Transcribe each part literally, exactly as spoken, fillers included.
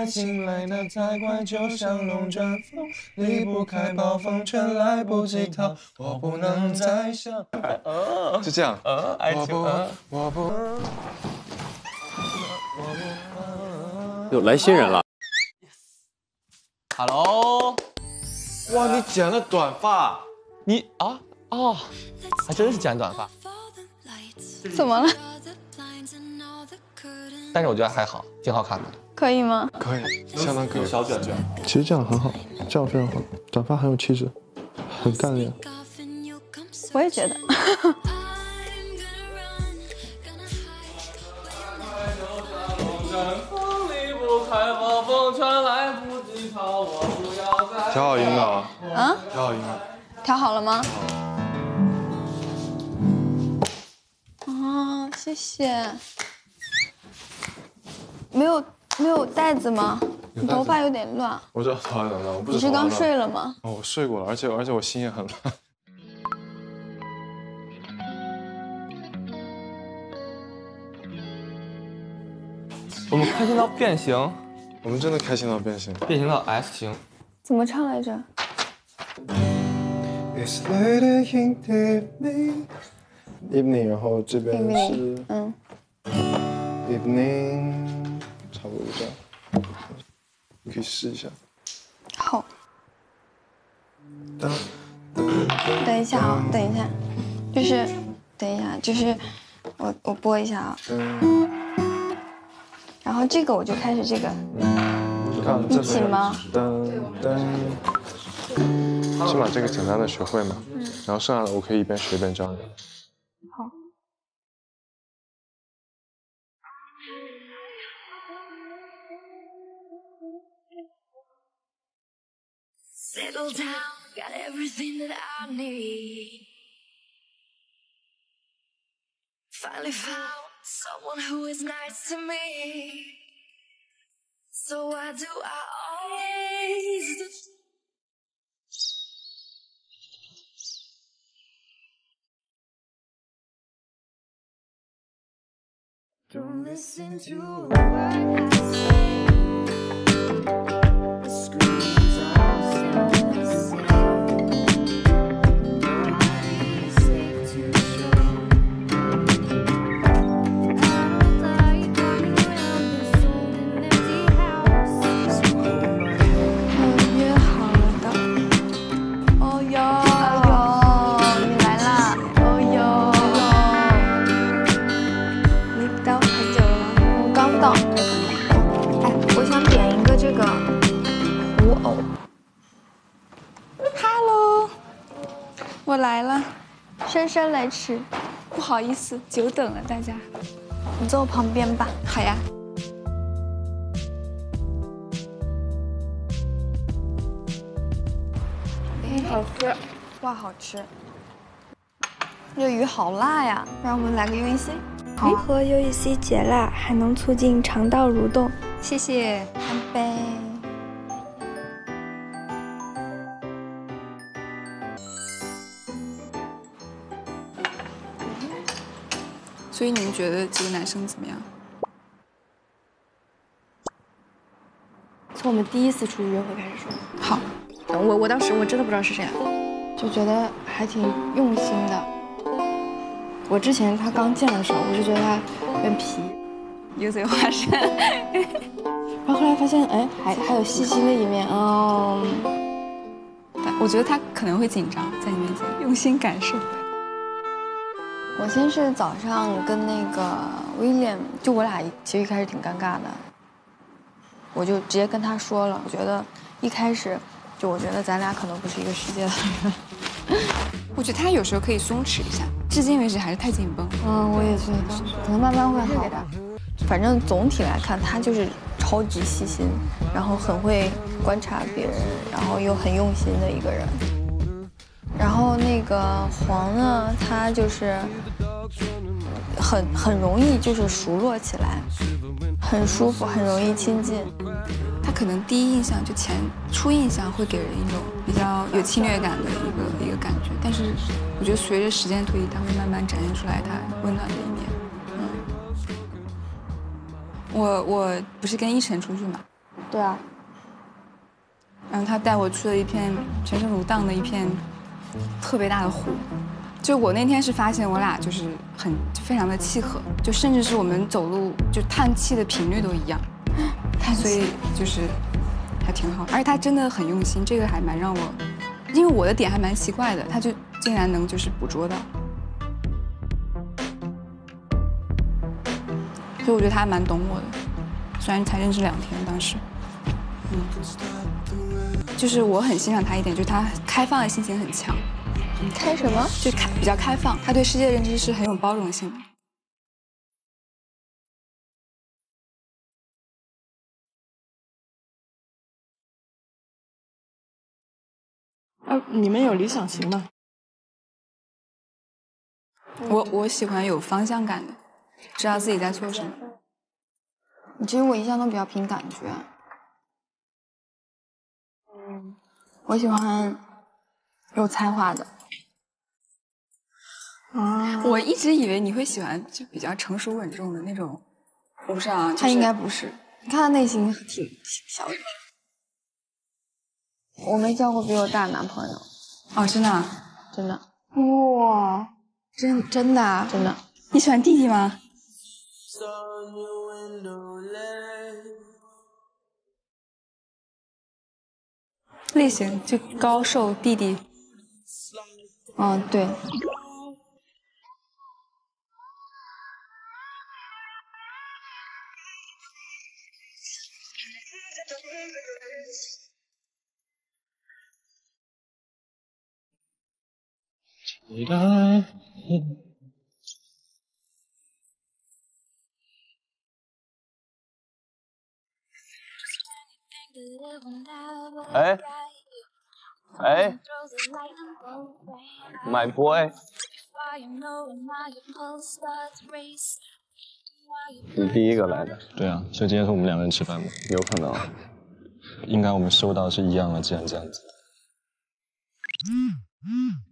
爱情来得太快，就像龙卷风，离不开暴风圈，来不及逃，我不能再想。就这样。我不，我不。 有来新人了。 Hello。哇，你剪了短发。你啊哦，还真是剪短发。 怎么了？ 但是我觉得还好，挺好看的。 可以吗？ 可以，相当可以。 小卷卷， 其实这样很好，这样非常好，短发很有气质，很干练。 我也觉得。 调好音了啊？ 调好音了。 调好了吗？哦，谢谢。没有没有袋子吗？你头发有点乱。 我知道头发有点乱，我不你是刚睡了吗？ 哦，我睡过了，而且而且我心也很乱。 我们开心到变形， 我们真的开心到变形， 变形到 S 型。 怎么唱来着 ？It's late in the evening， evening， 然后这边是嗯 evening， 差不多就这样。你可以试一下。 好。等一下啊，等一下，就是等一下，就是我我播一下啊。然后这个我就开始这个，一起吗？ 先把这个简单的学会嘛，然后剩下的我可以一边学一边教你。 好。 Settle down, got everything that I need. Finally found someone who is nice to me. So why do I always do? Don't listen to a word I say. The screams all sound the same. Nobody's safe to show. I like walking around this old and empty house. 约好了的。哦哟，哦哟，你来啦！哦哟。你到很久了，我刚到。哎，我想点一个这个古偶。Hello， 我来了，姗姗来迟，不好意思，久等了大家。你坐我旁边吧。好呀。嗯，好吃，哇，好吃。这鱼好辣呀，让我们来个 U E C。好， 喝 U E C 解辣，还能促进肠道蠕动。 谢谢，干杯。 所以你们觉得这个男生怎么样？ 从我们第一次出去约会开始说。 好， 我我当时我真的不知道是谁啊，就觉得还挺用心的。我之前他刚见的时候，我是觉得他有点皮， 油嘴滑舌， 然后后来发现，哎，还还有细心的一面哦。 但我觉得他可能会紧张，在你面前用心感受。 我先是早上跟那个威廉，就我俩其实一开始挺尴尬的，我就直接跟他说了，我觉得一开始就我觉得咱俩可能不是一个世界的人。 我觉得他有时候可以松弛一下，至今为止还是太紧绷。 嗯，我也觉得，可能慢慢会好的。反正总体来看，他就是超级细心，然后很会观察别人，然后又很用心的一个人。然后那个黄呢，他就是很很容易就是熟络起来，很舒服，很容易亲近。 他可能第一印象就前初印象会给人一种比较有侵略感的一个一个感觉，但是我觉得随着时间推移，他会慢慢展现出来他温暖的一面。嗯，我我不是跟依晨出去嘛， 对啊。 然后他带我去了一片全是芦荡的一片特别大的湖。就我那天是发现我俩就是很非常的契合，就甚至是我们走路就叹气的频率都一样，所以就是还挺好。而且他真的很用心，这个还蛮让我，因为我的点还蛮奇怪的，他就竟然能就是捕捉到。所以我觉得他还蛮懂我的，虽然才认识两天，当时，嗯，就是我很欣赏他一点，就是他开放的心情很强。 开什么？ 就开比较开放，他对世界的认知是很有包容性的。 啊，你们有理想型吗？ 我我喜欢有方向感的，知道自己在做什么。 其实我一向都比较凭感觉。嗯，我喜欢有才华的。 啊，我一直以为你会喜欢就比较成熟稳重的那种，我不知道，就是、 他应该不是。你看他内心挺小的。我没交过比我大的男朋友。 哦，真的、啊？ 真的。哇，真真的、啊、真的。 你喜欢弟弟吗？类型就高瘦弟弟。 嗯，对。 期待。 哎，哎 ，My boy， 你第一个来的。 对啊，所以今天是我们两个人吃饭吗？ 有可能。 应该我们收到是一样的，既然这样子。嗯嗯。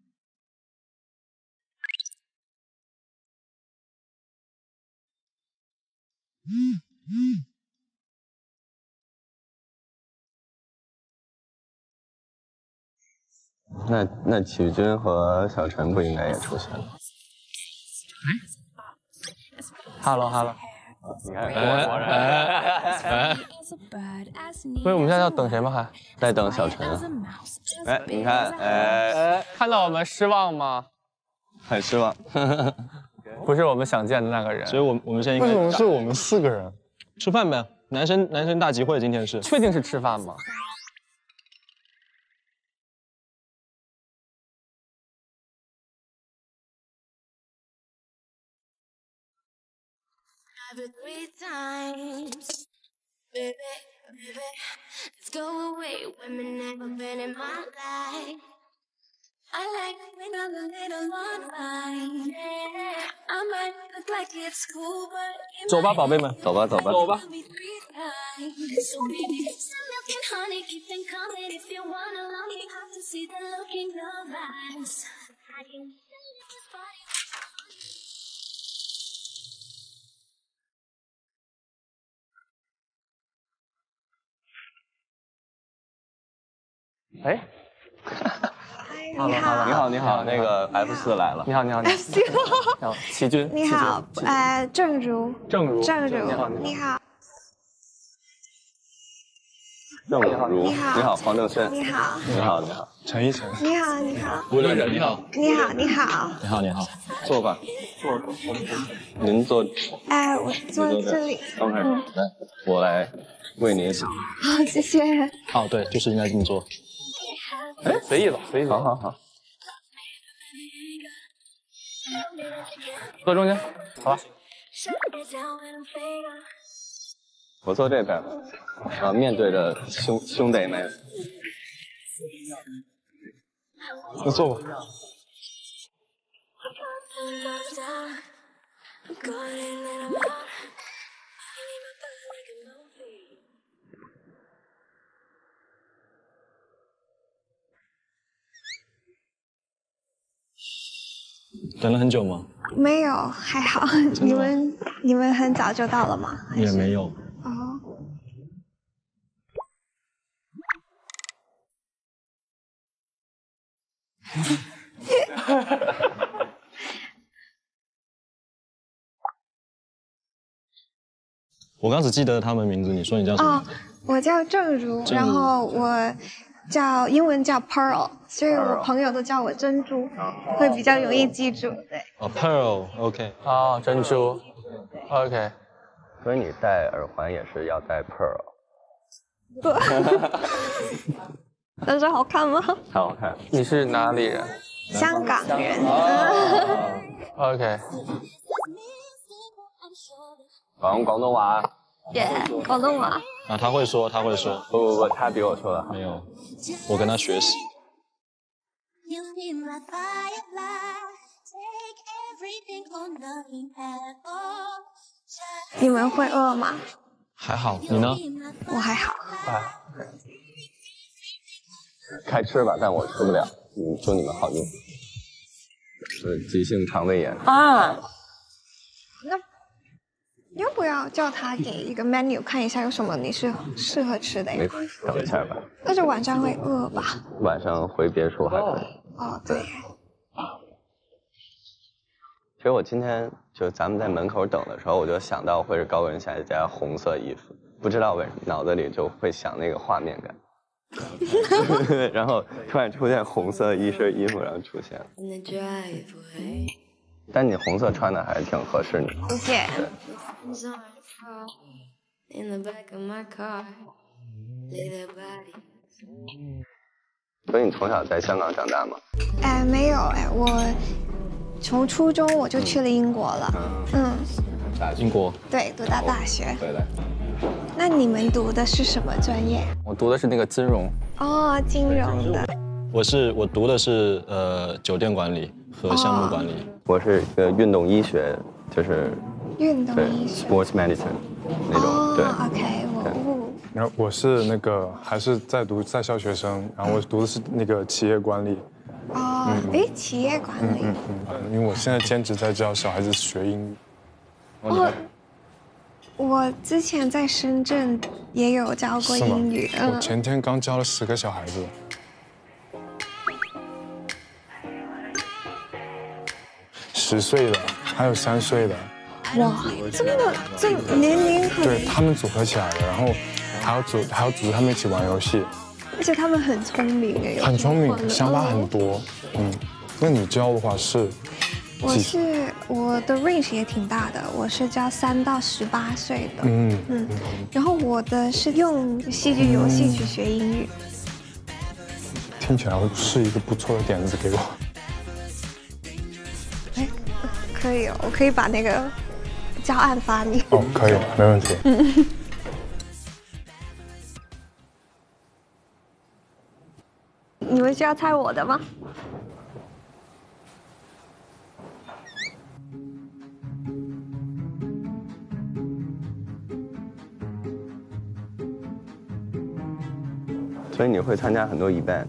嗯嗯。 那那曲君和小陈不应该也出现了？ 哈喽哈喽， 你看， 哎哎哎，所以我们现在要等谁吗？还在等小陈啊。哎，你看，哎哎，看到我们失望吗？ 很失望， 不是我们想见的那个人。 所以我我们现在应该为什么是我们四个人吃饭呗？男生男生大集会今天是？ 确定是吃饭吗？ Three times, baby, baby, let's go away. Women never been in my life. I like when I'm a little online. I might look like it's cool, but 走吧，宝贝们， 走吧，走吧， 走吧。 So baby, some milk and honey, keep them coming. If you wanna love me, have to see the look in your eyes. I can feel this body. 哎， 你好， 你好，你好，那个 F 四来了。 你好，你好，你好。你好，齐军。 你好，呃，正如。 正如。 正如。 你好， 你好。 正如。 你好。 你好，黄正轩。 你好。 你好，你好。 陈一晨。 你好，你好。 吴乐人，你好。 你好，你好。 你好，你好。 坐吧。坐。您坐。 哎，我坐这里。 OK，来，我来为您想。 好，谢谢。 哦，对，就是应该这么做。 哎，随意走，随意走。 好好好， 坐中间，好吧。 我坐这边，啊，面对着兄兄弟们。 那坐吧。等了很久吗？ 没有，还好。你们你们很早就到了吗？ 也没有。 哦。 我刚只记得他们名字，你说你叫什么？ 哦，我叫郑如，然后我叫英文叫 Pearl， 所以我朋友都叫我珍珠，会比较容易记住。对。 哦 ，Pearl，OK。 哦，珍珠 ，OK。 所以你戴耳环也是要戴 Pearl。 不。但是好看吗？ 好看。 你是哪里人？ 香港人。 哦、OK。 广广东话。 耶，广东话。 啊，他会说，他会说。 不不不，他比我说的好。 没有，我跟他学习。 你们会饿吗？ 还好，你呢？ 我还好。 啊。开吃吧，但我吃不了。嗯，祝你们好运。是急性肠胃炎。 啊。那要不要叫他给一个 menu 看一下有什么你是适合吃的呀？ 没关系，等一下吧。 但是晚上会饿吧？ 晚上回别墅还可以。 哦，对。 其实我今天就咱们在门口等的时候，我就想到会是高跟鞋加红色衣服，不知道为什么脑子里就会想那个画面感。然后突然出现红色一身衣服，然后出现了。但你红色穿的还是挺合适你。 谢谢。 所以你从小在香港长大吗？ 哎，没有哎，我从初中我就去了英国了。嗯。 英国。 对，读到大学。 对的。 那你们读的是什么专业？ 我读的是那个金融。 哦，金融的。 我是我读的是呃酒店管理和项目管理。 哦、我是呃运动医学，就是运动医学 ，sports medicine 那种。 哦、 对 ，OK， 我。 然后我是那个还是在读在校学生，然后我读的是那个企业管理。 哦，哎、嗯，企业管理。 嗯嗯嗯，因为我现在兼职在教小孩子学英语。 哦。我之前在深圳也有教过英语。 嗯、我前天刚教了十个小孩子。十岁的，还有三岁的。 哇，这么这年龄很。 对他们组合起来的，然后还要组还要组织他们一起玩游戏。 而且他们很聪明哎。 很聪明，想法很多。嗯，那你教的话是？ 我是我的 range 也挺大的，我是教三到十八岁的。嗯嗯。然后我的是用戏剧游戏去学英语。 听起来是一个不错的点子给我。 哎，可以哦，我可以把那个教案发你。 哦，可以，没问题。嗯。 你们需要猜我的吗？ 所以你会参加很多 event？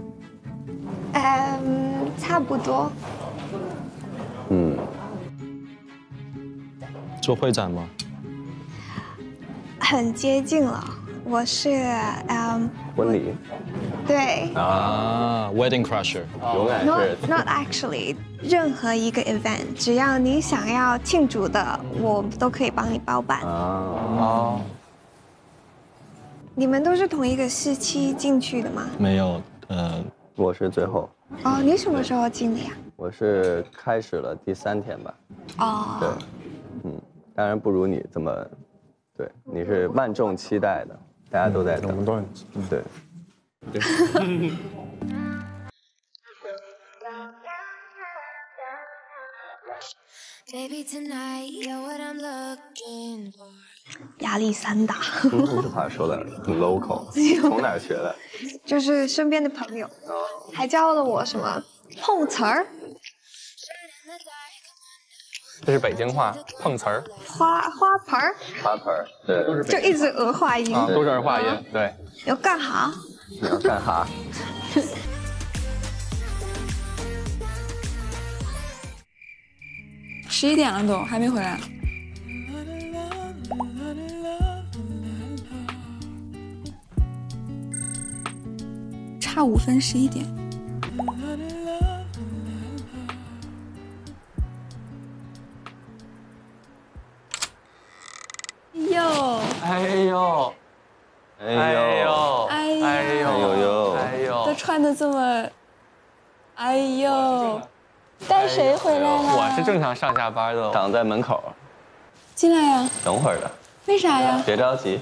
嗯，差不多。 嗯。 做会展吗？ 很接近了，我是嗯。 婚礼。 对。 啊 ，wedding crusher。 永远是。 Not not actually， 任何一个 event， 只要你想要庆祝的，我都可以帮你包办。 哦。 你们都是同一个时期进去的吗？ 没有，呃， 我是最后。 哦，你什么时候进的呀？ 我是开始了第三天吧。 哦。 对，嗯，当然不如你这么，对，你是万众期待的，大家都在等。 我们都很对。对。 压力山大。 这句话说的很 local， 从哪儿学的？ 就是身边的朋友，还教了我什么碰瓷儿。 这是北京话，碰瓷儿。 花花盆儿。 花盆儿，对。 就一直儿化音。 啊，都是儿化音，对。 要干哈？ 你要干哈？ 十一点了都还没回来。差五分，十一点。 呦，带谁回来了？ 我是正常上下班的，挡在门口。 进来呀。 等会儿的。 为啥呀？ 别着急。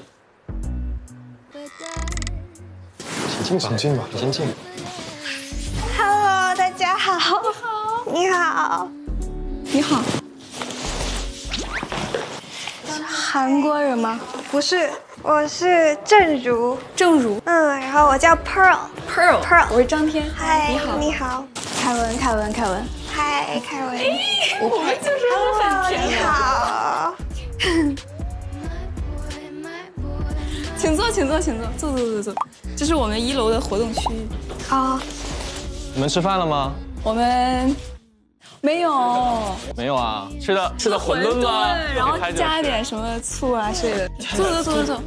请进吧，请进吧，先进。 Hello， 大家好。你好。 你好。韩国人吗？ 不是，我是郑如。 郑如。 嗯，然后我叫 Pearl。 Pearl。 Pearl。 我是张天。 嗨， 你好。 你好。 凯文，凯文，凯文。 嗨，凯文。 我们就是很甜。 你好。 请坐，请坐，请坐，坐坐坐坐。这是我们一楼的活动区域。 哦。 你们吃饭了吗？ 我们没有。 没有啊，吃的吃的馄饨吗？ 然后加点什么醋啊之类的。坐坐坐坐坐。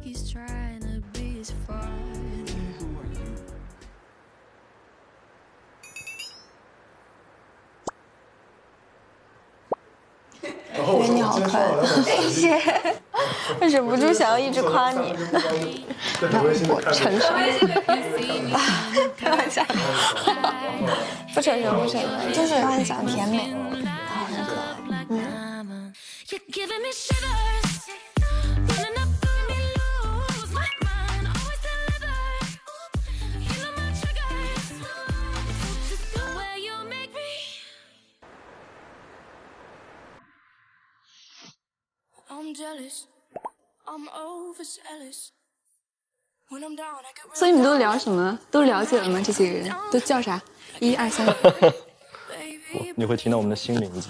觉得你好可爱，谢谢。忍不住想要一直夸你。那我承受。开玩笑。不承认，不承认，就是很想甜美，然后很可爱。嗯。 所以你们都聊什么？都了解了吗？这几个人都叫啥？一二三。 你会听到我们的新名字。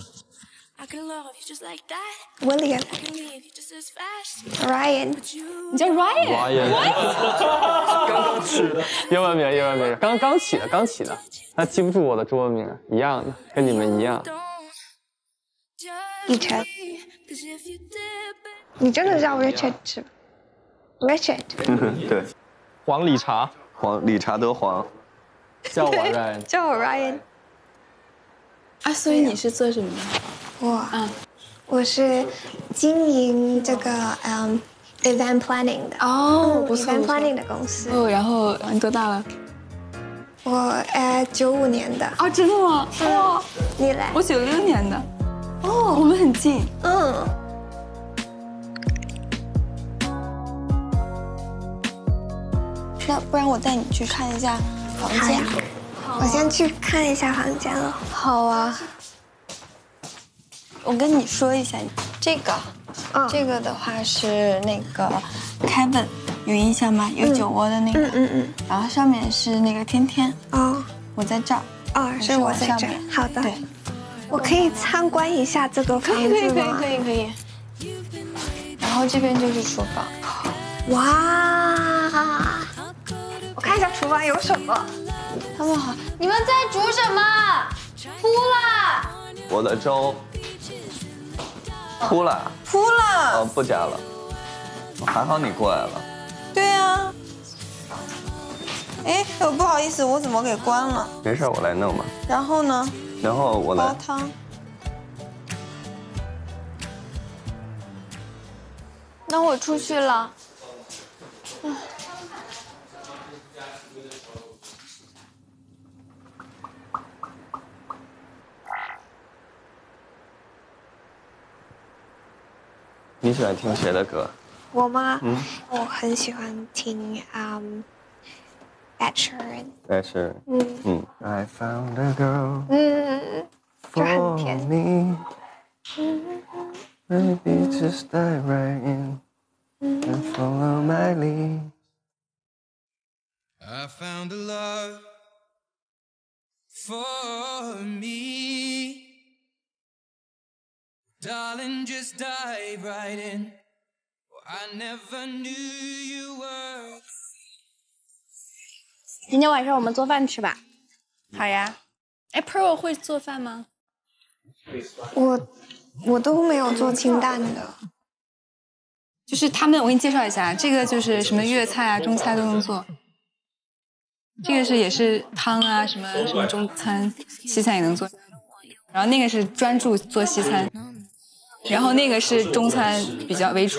William。Ryan。 你叫 Ryan？ Ryan。刚刚起的英文名，英文名，刚刚起的，刚起的。他记不住我的中文名，一样的，跟你们一样。 以晨。你真的叫 Richard 是吧 ？Richard。 嗯，对。 黄理查， 黄理查德黄，叫我 Ryan。 叫我 Ryan。 啊，所以你是做什么的？ 我，嗯，我是经营这个嗯 event planning 的。 哦，不错 ，event planning 的公司。 哦，然后你多大了？ 我呃九五年的。 哦，真的吗？哇， 你来。 我九六年的。哦，我们很近。 嗯。那不然我带你去看一下房间。我先去看一下房间了。好啊。我跟你说一下，这个，嗯，这个的话是那个 Kevin， 有印象吗？有酒窝的那个。嗯嗯嗯。然后上面是那个天天。哦。我在这儿。哦，是我在这儿。好的。对。我可以参观一下这个房子吗？可以可以可以可以。然后这边就是厨房。哇！我看一下厨房有什么。他们好，你们在煮什么？铺了。 我的粥。铺了。 铺了。 哦，不加了。还好你过来了。 对呀。哎，我不好意思，我怎么给关了？ 没事，我来弄吧。 然后呢？ 然后我来。 煲汤。那我出去了。嗯。 你喜欢听谁的歌？ 我吗？嗯，我很喜欢听嗯 Ed Sheeran。 Ed Sheeran。嗯嗯。I found a girl。 嗯，就很甜。 Maybe just dive right in and follow my lead. I found a love for me. Darling, just dive right in. I never knew you were. 今天晚上我们做饭吃吧。好呀。哎 ，Pearl 会做饭吗？ 我我都没有做清淡的。 就是他们，我给你介绍一下，这个就是什么粤菜啊、中餐都能做。这个是也是汤啊，什么什么中餐、西餐也能做。然后那个是专注做西餐。然后那个是中餐比较为主。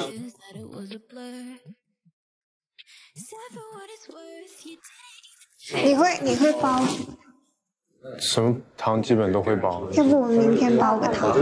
你会你会包？ 什么汤基本都会煲。 要不我们明天煲个汤？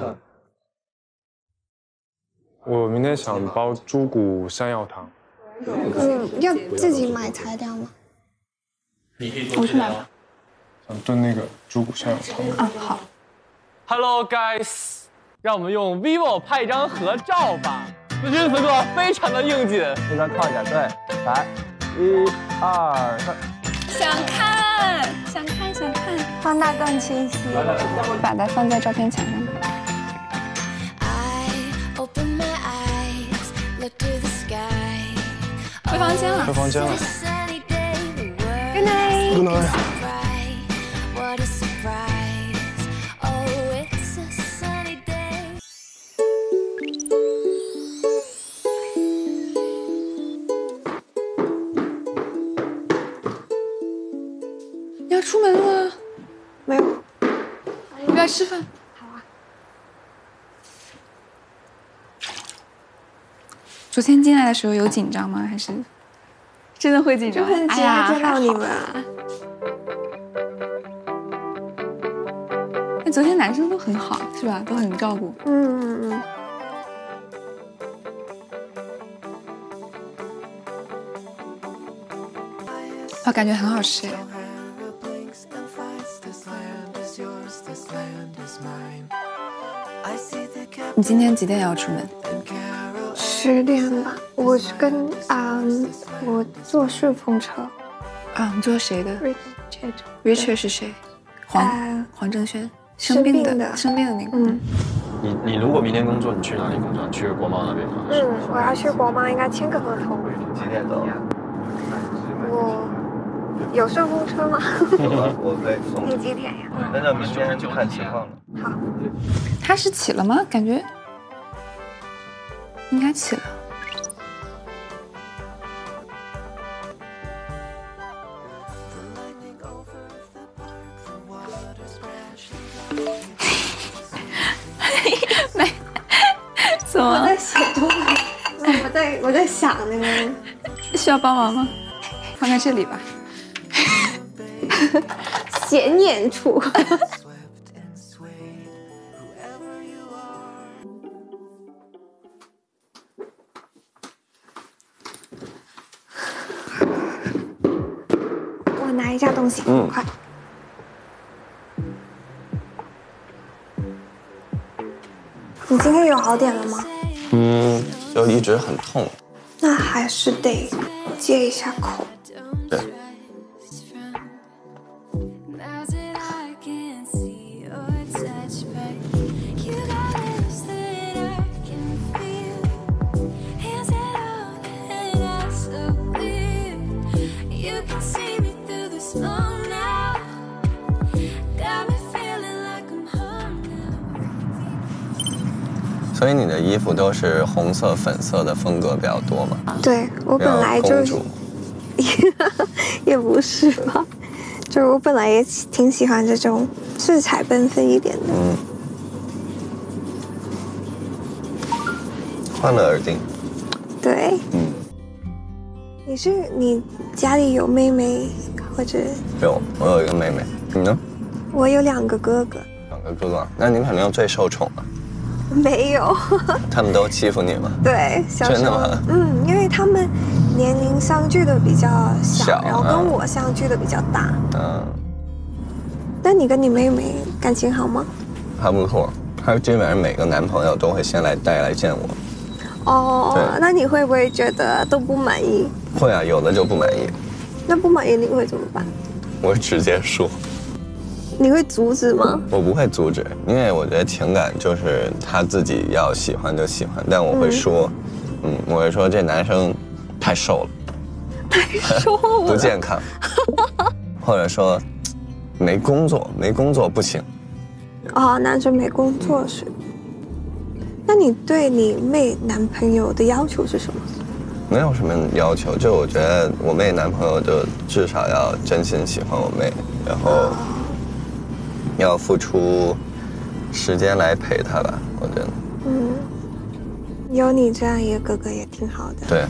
我明天想煲猪骨山药汤。 嗯，要自己买材料吗？ 我去买吧。 想炖那个猪骨山药汤。 啊，好。 Hello guys， 让我们用 vivo 拍一张合照吧。此时此刻非常的应景。 那边靠一点，对，来，一、二、三。 想看，想看，想看， 放大更清晰。 把它放在照片墙上。回房间了。 回房间了。 Good night。 Good night。 你要出门了吗？ 没有。 你来吃饭。 好啊。 昨天进来的时候有紧张吗？还是真的会紧张？ 就很期待见到你们。 那昨天男生都很好，是吧？都很照顾。 嗯嗯嗯。 我感觉很好吃。你今天几点要出门？ 十点吧。我是跟啊、嗯，我坐顺风车。 啊，你坐谁的 ？Richard。 Richard 是谁？黄、呃、黄正轩，生病的生病的那个。嗯。 你你如果明天工作，你去哪里工作？去国贸那边吗？ 嗯，我要去国贸，应该签个合同。 几点走？ 我有顺风车吗？ 我可以送。 你几点呀？ 那就明天就看情况了。 好。 他是起了吗？感觉应该起了。没，怎么？ 我在写东西，我在我在想那个。 需要帮忙吗？放在这里吧。 显眼处。我拿一下东西，嗯，快。你今天有好点了吗？ 嗯，就一直很痛。 那还是得接一下口。 对。所以你的衣服都是红色、粉色的风格比较多吗？ 对，我本来就也不是吧，就是我本来也挺喜欢这种色彩缤纷一点的。 嗯。换了耳钉。 对。嗯。你是你家里有妹妹或者？ 有，我有一个妹妹。你呢？ 我有两个哥哥。 两个哥哥，那你肯定最受宠了。 没有。 他们都欺负你吗？ 对，小时候。 真的吗？ 嗯，因为他们年龄相距的比较小， 小然后跟我相距的比较大。 嗯。 那你跟你妹妹感情好吗？ 还不错，她基本上每个男朋友都会先来带来见我。 哦，那你会不会觉得都不满意？ 会啊，有的就不满意。 那不满意你会怎么办？ 我会直接说。 你会阻止吗？ 我不会阻止，因为我觉得情感就是他自己要喜欢就喜欢，但我会说，嗯，嗯我会说这男生太瘦了， 太瘦了， 不健康，或者说没工作，没工作不行。 哦，男生没工作是。那你对你妹男朋友的要求是什么？ 没有什么要求，就我觉得我妹男朋友就至少要真心喜欢我妹，然后。哦要付出时间来陪他吧，我觉得。 嗯，有你这样一个哥哥也挺好的。 对。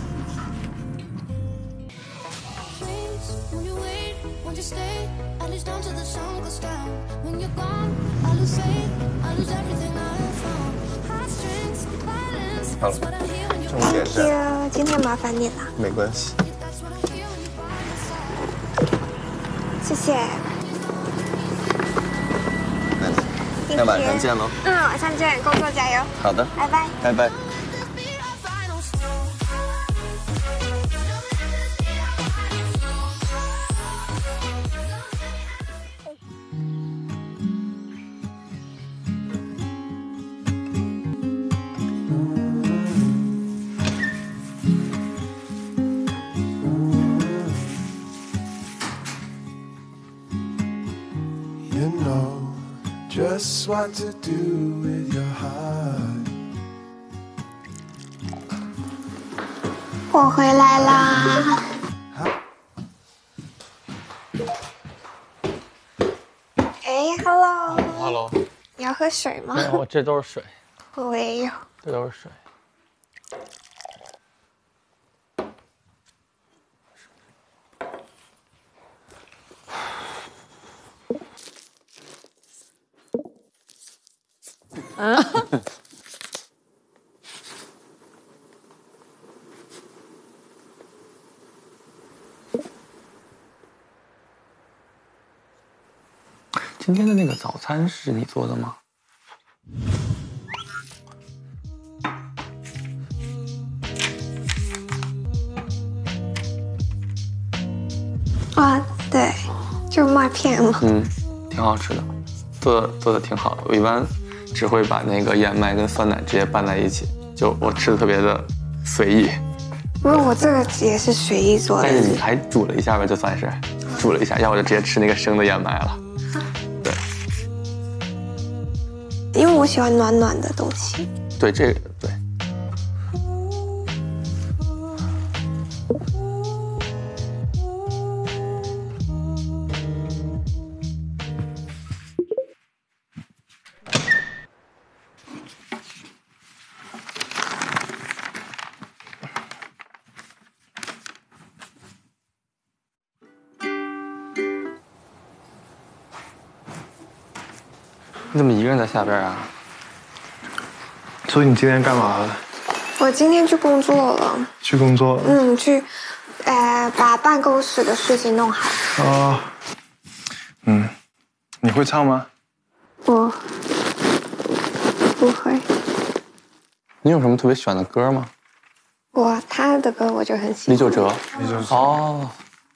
好了，重点是。 今天麻烦你了。 没关系。 谢谢。 那那晚上见喽。 嗯，晚上见，工作加油。 好的， 拜拜。 拜拜。 Just what to do with your heart. 我回来啦。哎 ，Hello。 Hello。 你要喝水吗？ 没有，我这都是水。 我也有。 这都是水。 嗯。 今天的那个早餐是你做的吗？ 啊，对，就是麦片嘛。 嗯，挺好吃的，做的做的挺好的。我一般只会把那个燕麦跟酸奶直接拌在一起，就我吃的特别的随意。 因为我这个也是随意做的。 但是你还煮了一下吧，就算是煮了一下，要我就直接吃那个生的燕麦了。对， 因为我喜欢暖暖的东西。 对，这个对。你怎么一个人在下边啊？ 所以你今天干嘛了？ 我今天去工作了。 去工作？ 嗯，去，呃，把办公室的事情弄好。 哦。嗯，你会唱吗？ 我不会。 你有什么特别喜欢的歌吗？ 我他的歌我就很喜欢。 李玖哲。 李玖哲。 哦。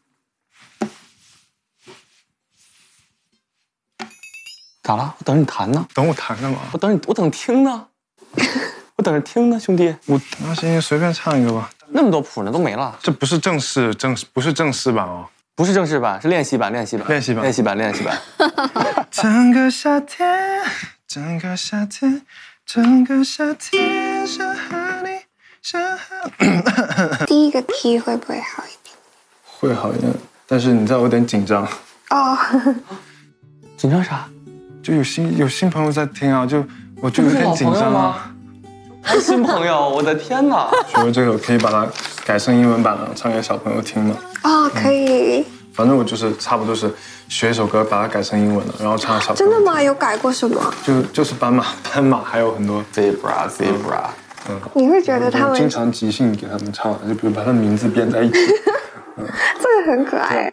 咋了？我等着你弹呢。 等我弹干嘛？ 我等你，我等听呢。我等着听呢，兄弟。 我那行行，随便唱一个吧。 那么多谱呢，都没了。 这不是正式正不是正式版哦。 不是正式版，是练习版，练习版， 练习版， 练习版，练习版。 整个夏天，整个夏天，整个夏天，想和你，想和。 第一个 key 会不会好一点？ 会好一点，但是你知道我有点紧张。 哦。 紧张啥？ 就有新有新朋友在听啊，就我就有点紧张啊。 还新朋友，我的天哪！ 学会这个可以把它改成英文版了，唱给小朋友听吗？ 哦，可以。 反正我就是差不多是学一首歌，把它改成英文的，然后唱给小朋友。 真的吗？有改过什么？ 就就是斑马，斑马还有很多 zebra zebra。 嗯。 你会觉得他们经常即兴给他们唱，就比如把他们名字编在一起。 嗯，这个很可爱。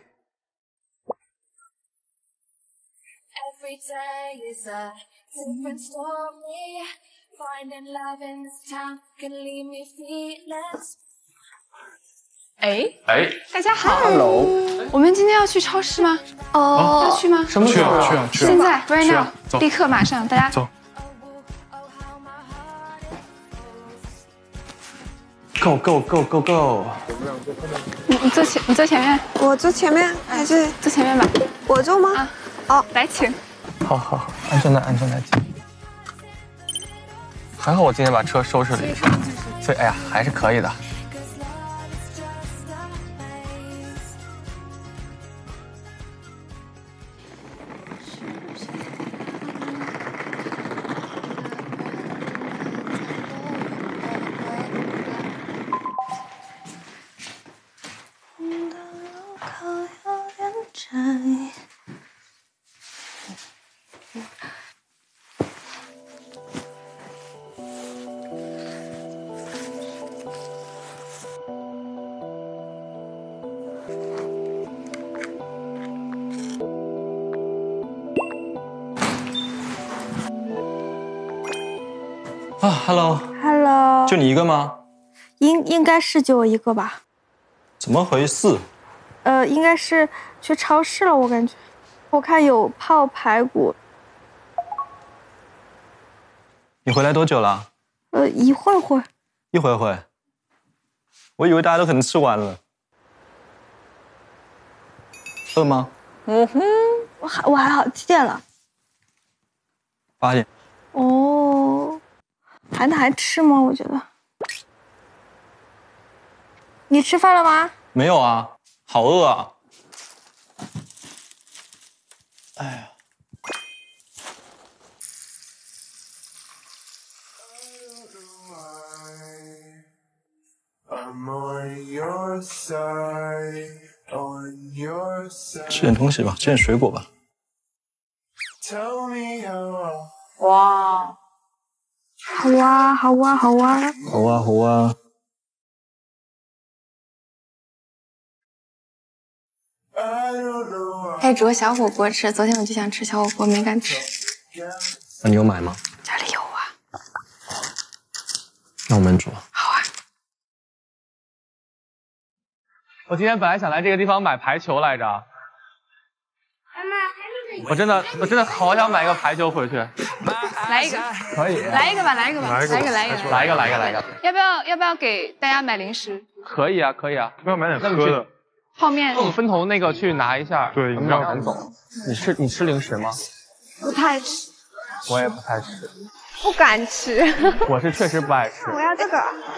Every day is a different story. Finding love in this town can leave me feeling. 哎哎， 大家好 ，Hello。 我们今天要去超市吗？哦，要去吗？ 什么时候？ 去啊去啊！ 现在 ，right now，立刻马上，大家走。 Go go go go go！ 你你坐前，你坐前面。 我坐前面还是坐前面吧？ 我坐吗？ 啊， 哦， 来请。 好好好，安全带安全带系。还好我今天把车收拾了一下，所以哎呀还是可以的。 啊 ，Hello。 Hello。 就你一个吗？ 应应该是就我一个吧。 怎么回事？ 呃，应该是去超市了，我感觉。我看有泡排骨。 你回来多久了？ 呃，一会儿会。 一会儿会。我以为大家都可能吃完了。饿吗？ 嗯哼，我还我还好，几点了？ 八点。 哦，还能还吃吗？我觉得。你吃饭了吗？ 没有啊，好饿啊！哎呀。吃点东西吧，吃点水果吧。 哇，好啊，好啊，好啊， 好啊，好啊。 还煮个小火锅吃，昨天我就想吃小火锅，没敢吃。 那你有买吗？ 家里有啊。 那我们煮。 好啊。 我今天本来想来这个地方买排球来着。我真的，我真的好想买个排球回去。 来一个。 可以。 来一个吧，来一个吧，来一个，来一个， 来一个，来一个，来一个。 要不要，要不要给大家买零食？ 可以啊，可以啊。 要不要买点喝的？ 泡面。 那我们分头那个去拿一下。 对， 你要赶走。你吃你吃零食吗？ 不太吃。 我也不太吃。 不敢吃。 我是确实不爱吃。 我要这个。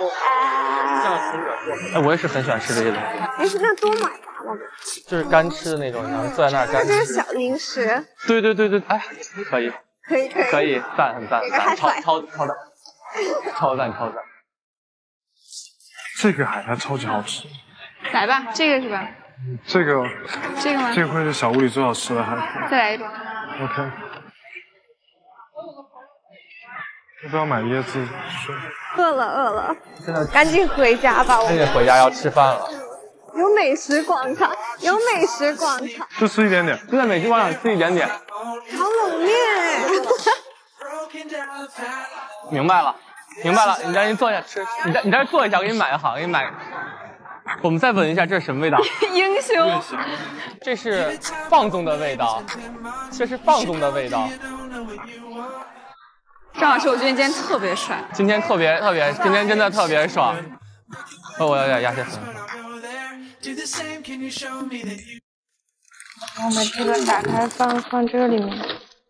哎，我也是很喜欢吃这些东西。 零食那多买吧，我们。 就是干吃的那种，然后坐在那儿干吃。 这是小零食。 对对对对，哎，可以。 可以可以。 可以，赞很赞，赞，超超超赞，超赞超赞。 这个海苔超级好吃。 来吧，这个是吧？ 这个。 这个吗？ 这个会是小屋里最好吃的海苔。 再来一包。 OK。要不要买椰子水？ 饿了饿了，真的，赶紧回家吧！我赶紧回家要吃饭了。 有美食广场，有美食广场， 就吃一点点， 就在美食广场吃一点点。 炒冷面哎！ 明白了，明白了，你赶紧坐下吃，你在你在这坐一下，我给你买好，给你买。我们再闻一下，这是什么味道？ 英雄， 这是放纵的味道，这是放纵的味道。 张老师，我觉得你今天特别帅。 今天特别特别，今天真的特别爽。哦，我要点鸭血粉。 我们这个打开放放这里面。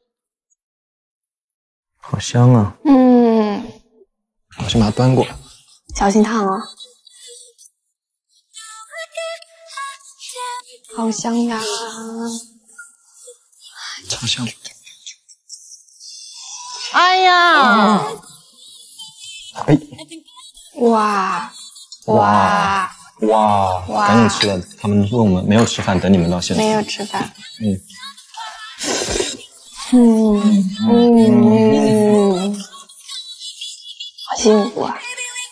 好香啊！ 嗯。 我先把它端过。 小心烫哦。好香呀！ 超香。 哎呀！ 哎！ 哇哇哇！赶紧吃了，他们问我们没有吃饭，等你们到现在。 没有吃饭。 嗯。 嗯嗯，好幸福啊！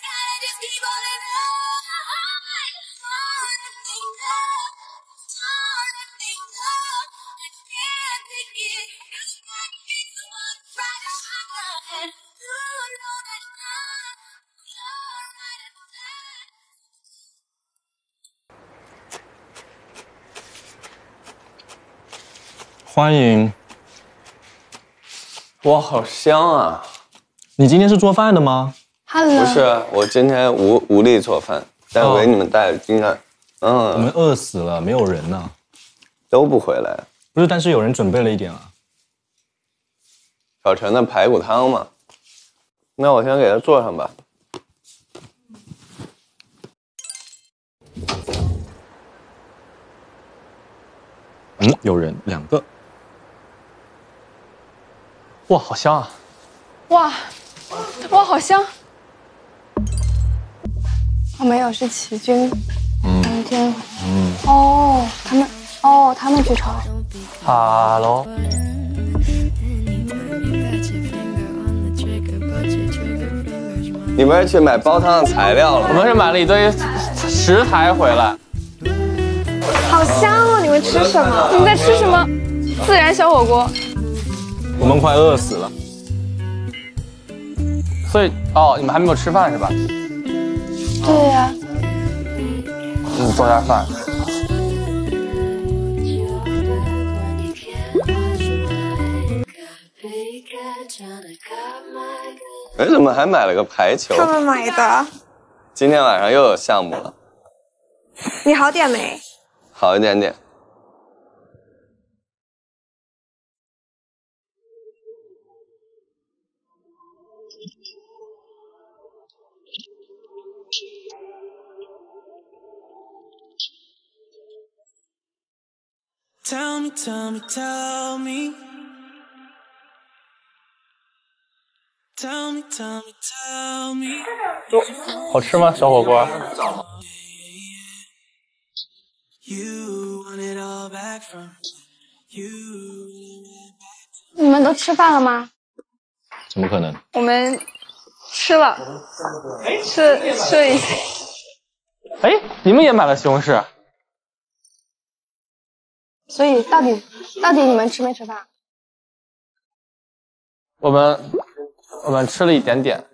欢迎。 哇，好香啊！ 你今天是做饭的吗 ？Hello。 不是，我今天无无力做饭，但我给你们带了今天，嗯， 我们饿死了，没有人呢， 都不回来。 不是，但是有人准备了一点啊。 小陈的排骨汤嘛，那我先给他做上吧。 嗯，有人，两个。 哇，好香啊！ 哇，哇，好香！ 哦，没有，是齐军。 嗯。 今天。 嗯。 哦，他们，哦，他们去超市。 哈喽。 你们去买煲汤的材料了？ 我们是买了一堆食材回来。 好香哦！你们吃什么？ 你们在吃什么？自然小火锅。 我们快饿死了。 所以哦，你们还没有吃饭是吧？ 对呀、啊。 你做点饭。 哎，怎么还买了个排球？ 他们买的。 今天晚上又有项目了。 你好点没？ 好一点点。 Tell me, tell me, tell me. Tell me, tell me, tell me. 好吃吗，小火锅？ You want it all back from you. 你们都吃饭了吗？ 怎么可能？ 我们吃了，吃吃了一些。 哎，你们也买了西红柿？ 所以到底到底你们吃没吃饭？ 我们我们吃了一点点。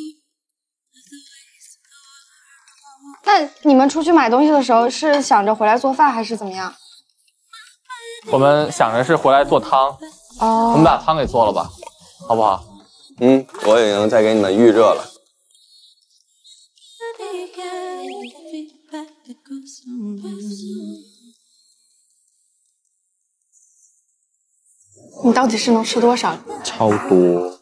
那你们出去买东西的时候是想着回来做饭还是怎么样？ 我们想着是回来做汤。 哦。 我们把汤给做了吧，好不好？ 嗯，我已经在给你们预热了。 你到底是能吃多少？ 超多。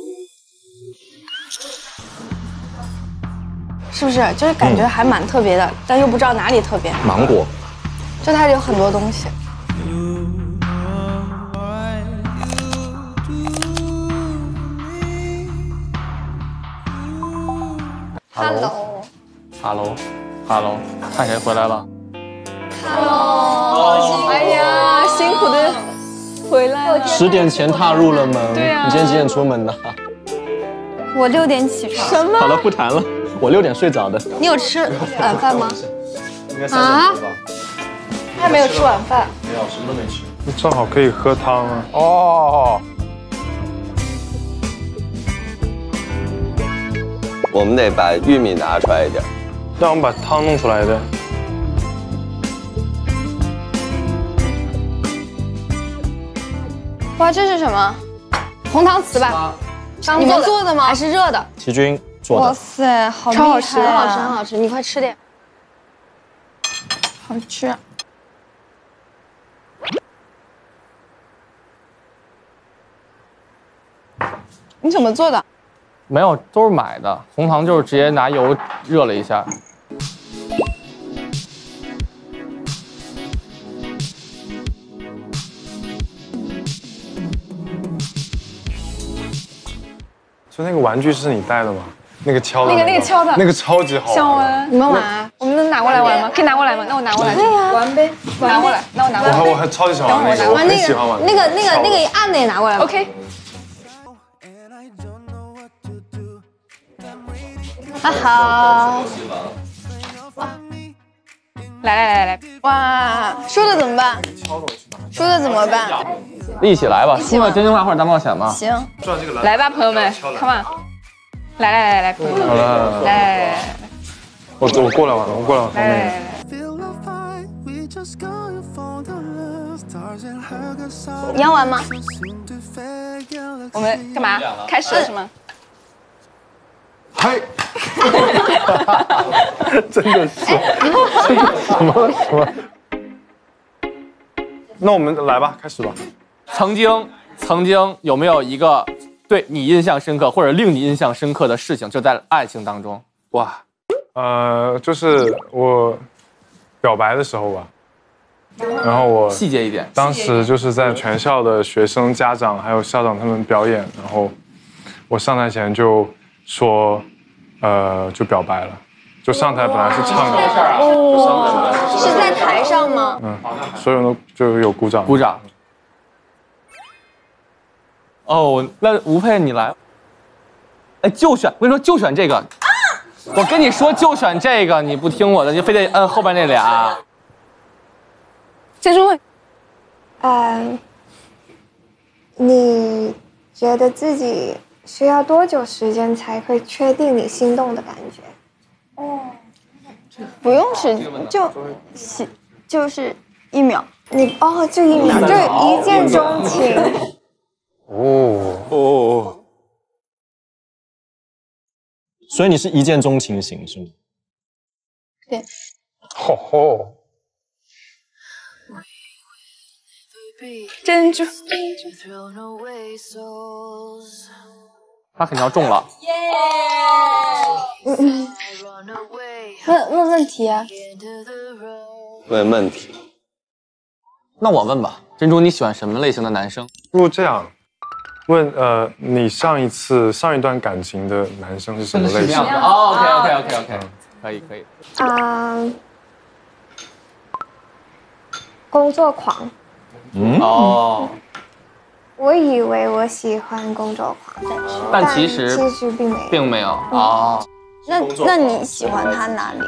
是不是？就是感觉还蛮特别的，嗯、但又不知道哪里特别。 芒果。 就它有很多东西。 Hello。Hello。Hello。看谁回来了 ？Hello。哎呀，辛苦的。回来了， 十点前踏入了门。 对啊， 你今天几点出门的？ 我六点起床。 什么？ 好了，不谈了。我六点睡着的。 你有吃晚饭吗？ 应该三点多吧。 还没有吃晚饭。 没有，什么都没吃。 正好可以喝汤啊。哦。 我们得把玉米拿出来一点。 让我们把汤弄出来的。 哇，这是什么？红糖糍吧？你们做的吗？还是热的？ 齐军做的。 哇塞，好厉害！超好吃，很好吃，很好吃！你快吃点。好吃。你怎么做的？ 没有，都是买的。红糖就是直接拿油热了一下。 就那个玩具是你带的吗？那个敲的、 那个那个敲的， 那个超级好玩。 敲啊！ 你们玩？ 我们能拿过来玩吗？可以拿过来吗？那我拿过来。 可以啊， 玩呗。拿过来，那我拿过来。 我还我还超级喜欢玩那个，我很喜欢玩那个那个那个按的也拿过来。 OK。 啊好。 来来来来来， 哇，输的怎么办？输的怎么办？ 一起来吧，输了真心话或者大冒险嘛。 行， 来吧，朋友们 ，Come on， 来来来来，朋友们， 好了， 来来来来， 我我过来玩，我过来玩。 来来来。 你要玩吗？ 我们干嘛？开始了是吗？ 嗨，真的是，什么什么？那我们来吧，开始吧。 曾经，曾经有没有一个对你印象深刻或者令你印象深刻的事情，就在爱情当中？ 哇，呃，就是我表白的时候吧，然后我细节一点， 当时就是在全校的学生、家长还有校长他们表演，然后我上台前就说，呃，就表白了。就上台本来是唱歌， 哦，是在台上吗？ 嗯，所有人都就有鼓掌， 鼓掌。哦，那吴佩你来。哎，就选，我跟你说，就选这个。啊！我跟你说，就选这个，你不听我的，你非得摁后边那俩。 接着问。嗯，你觉得自己需要多久时间才会确定你心动的感觉？ 哦，不用时就喜就是一秒。 你哦，就一秒，就一见钟情。 哦哦，所以你是一见钟情型是吗？ 对。 吼吼。 珍珠， 他肯定要中了。 嗯嗯。问问问题啊。 问问题。 那我问吧，珍珠，你喜欢什么类型的男生？ 如果这样问，呃，你上一次上一段感情的男生是什么类型？ 哦 ，OK OK OK OK， 可以可以。 啊、呃，工作狂。 嗯哦。 我以为我喜欢工作狂， 但其实其实并没有， 并没有哦。 那那你喜欢他哪里？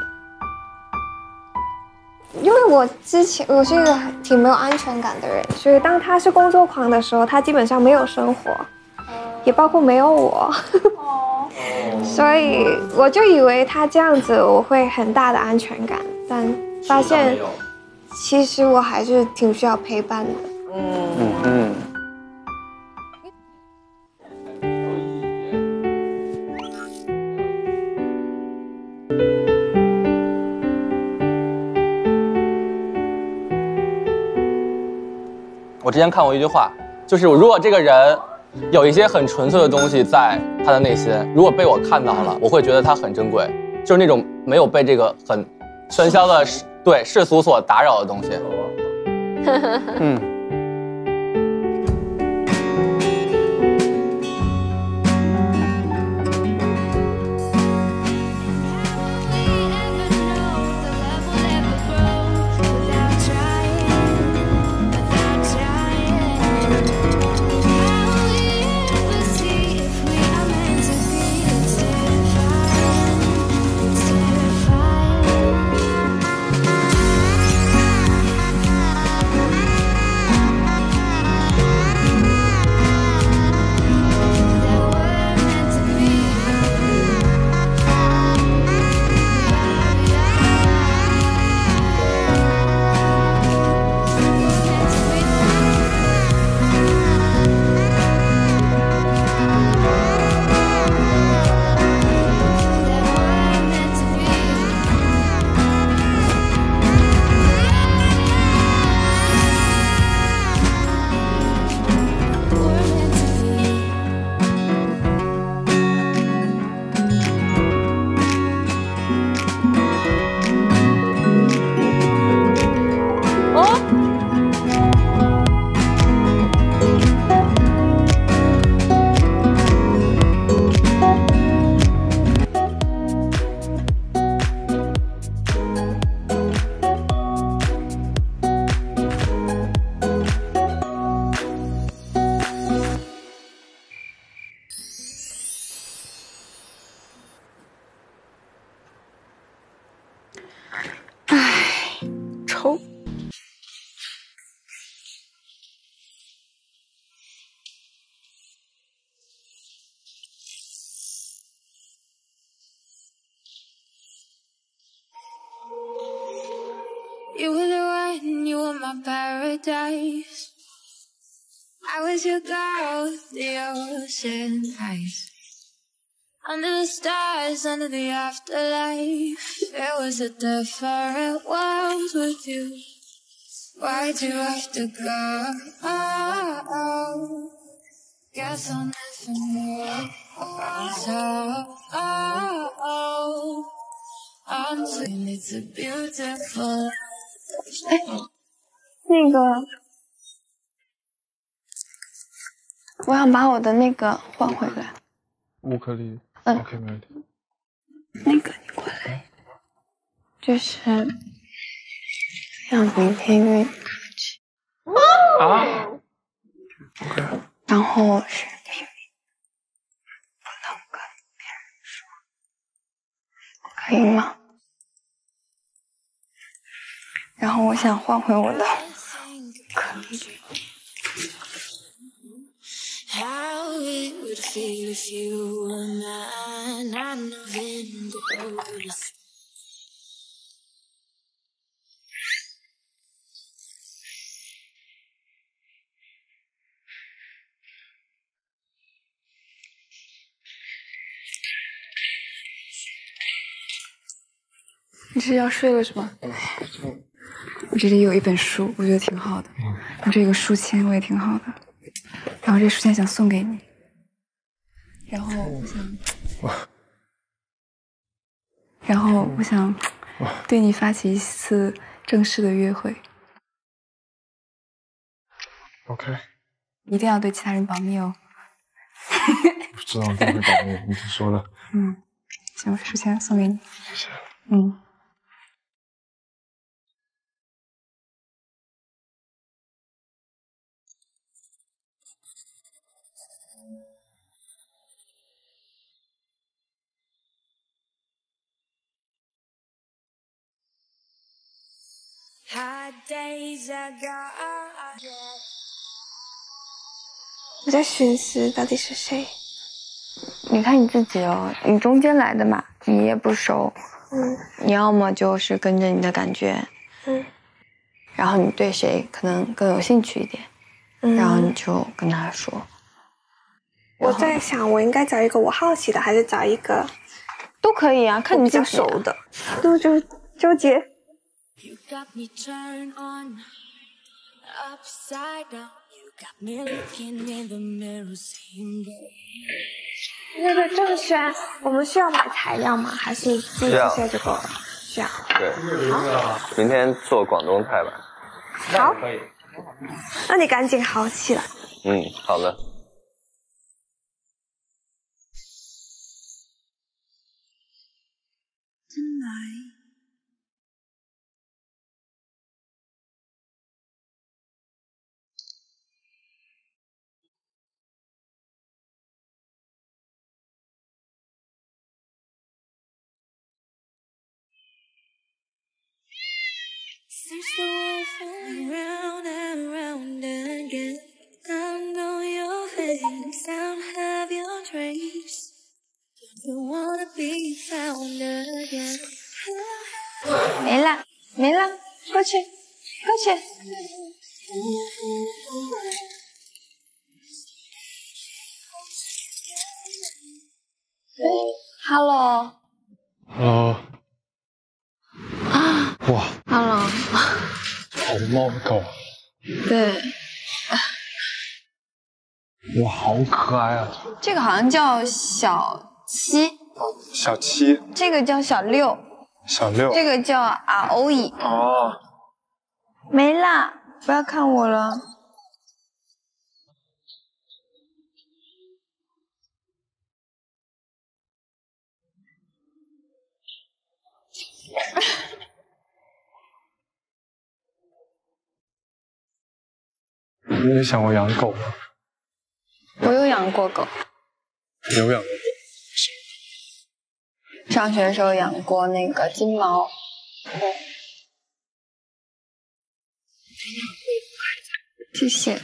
因为我之前我是一个挺没有安全感的人，所以当他是工作狂的时候，他基本上没有生活，也包括没有我，所以我就以为他这样子我会很大的安全感，但发现其实我还是挺需要陪伴的。嗯嗯。 我之前看过一句话，就是如果这个人有一些很纯粹的东西在他的内心，如果被我看到了，我会觉得他很珍贵，就是那种没有被这个很喧嚣的对世俗所打扰的东西。嗯。 抽。 You were the one, you were my paradise. I was your girl, the ocean eyes. Under the stars, under the afterlife, it was a different world with you. Why'd you have to go? Oh, oh. Guess I'll never know. So, oh, oh. I'm saying it's a beautiful. 哎，那个，我想把我的那个换回来。 乌克丽丽。 嗯 ，OK， 没问题。 那个，你过来。就是让明天约你出去。 啊。 OK。然后是秘密，不能跟别人说，可以吗？然后我想换回我的可丽。 could feel if you were mine. I know then goes. 你是要睡了是吗？我这里有一本书，我觉得挺好的。我这个书签我也挺好的，然后这个书签想送给你，然后我想，然后我想对你发起一次正式的约会。 OK。 一定要对其他人保密哦。 不知道我会保密，你就说了。 嗯，行，我书签送给你。 谢谢。 嗯。 我在寻思到底是谁。 你看你自己哦，你中间来的嘛，你也不熟， 嗯， 你要么就是跟着你的感觉， 嗯， 然后你对谁可能更有兴趣一点， 嗯， 然后你就跟他说。 我在想，我应该找一个我好奇的，还是找一个都可以啊，看你比较熟的，就就纠结。 You got me turned on, upside down. You got me looking in the mirror, saying, 那个郑轩，我们需要买材料吗？还是自己这些就够了？需要。 对，明天做广东菜吧。 好，那你赶紧好起来。 嗯，好的。 tonight. Search the world for round and round again. Down on your face, down have your trace. You wanna be found again. 没了，没了，过去，过去。Hello。 Hello。 啊。 哇。 Hello。 好猫的狗。 对。 哇，好可爱啊！ 这个好像叫小七。 小七。 这个叫小六。 小六。 这个叫阿欧伊。 哦。 没啦，不要看我了。 你有想过养狗吗？ 我有养过狗。 有养过狗。 上学的时候养过那个金毛。嗯。谢谢。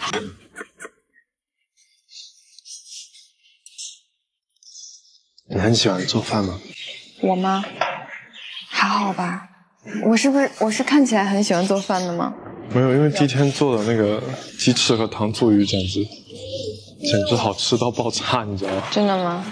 你很喜欢做饭吗？ 我吗？还好吧。我是不是我是看起来很喜欢做饭的吗？ 没有，因为第一天做的那个鸡翅和糖醋鱼简直简直好吃到爆炸，你知道吗？ 真的吗？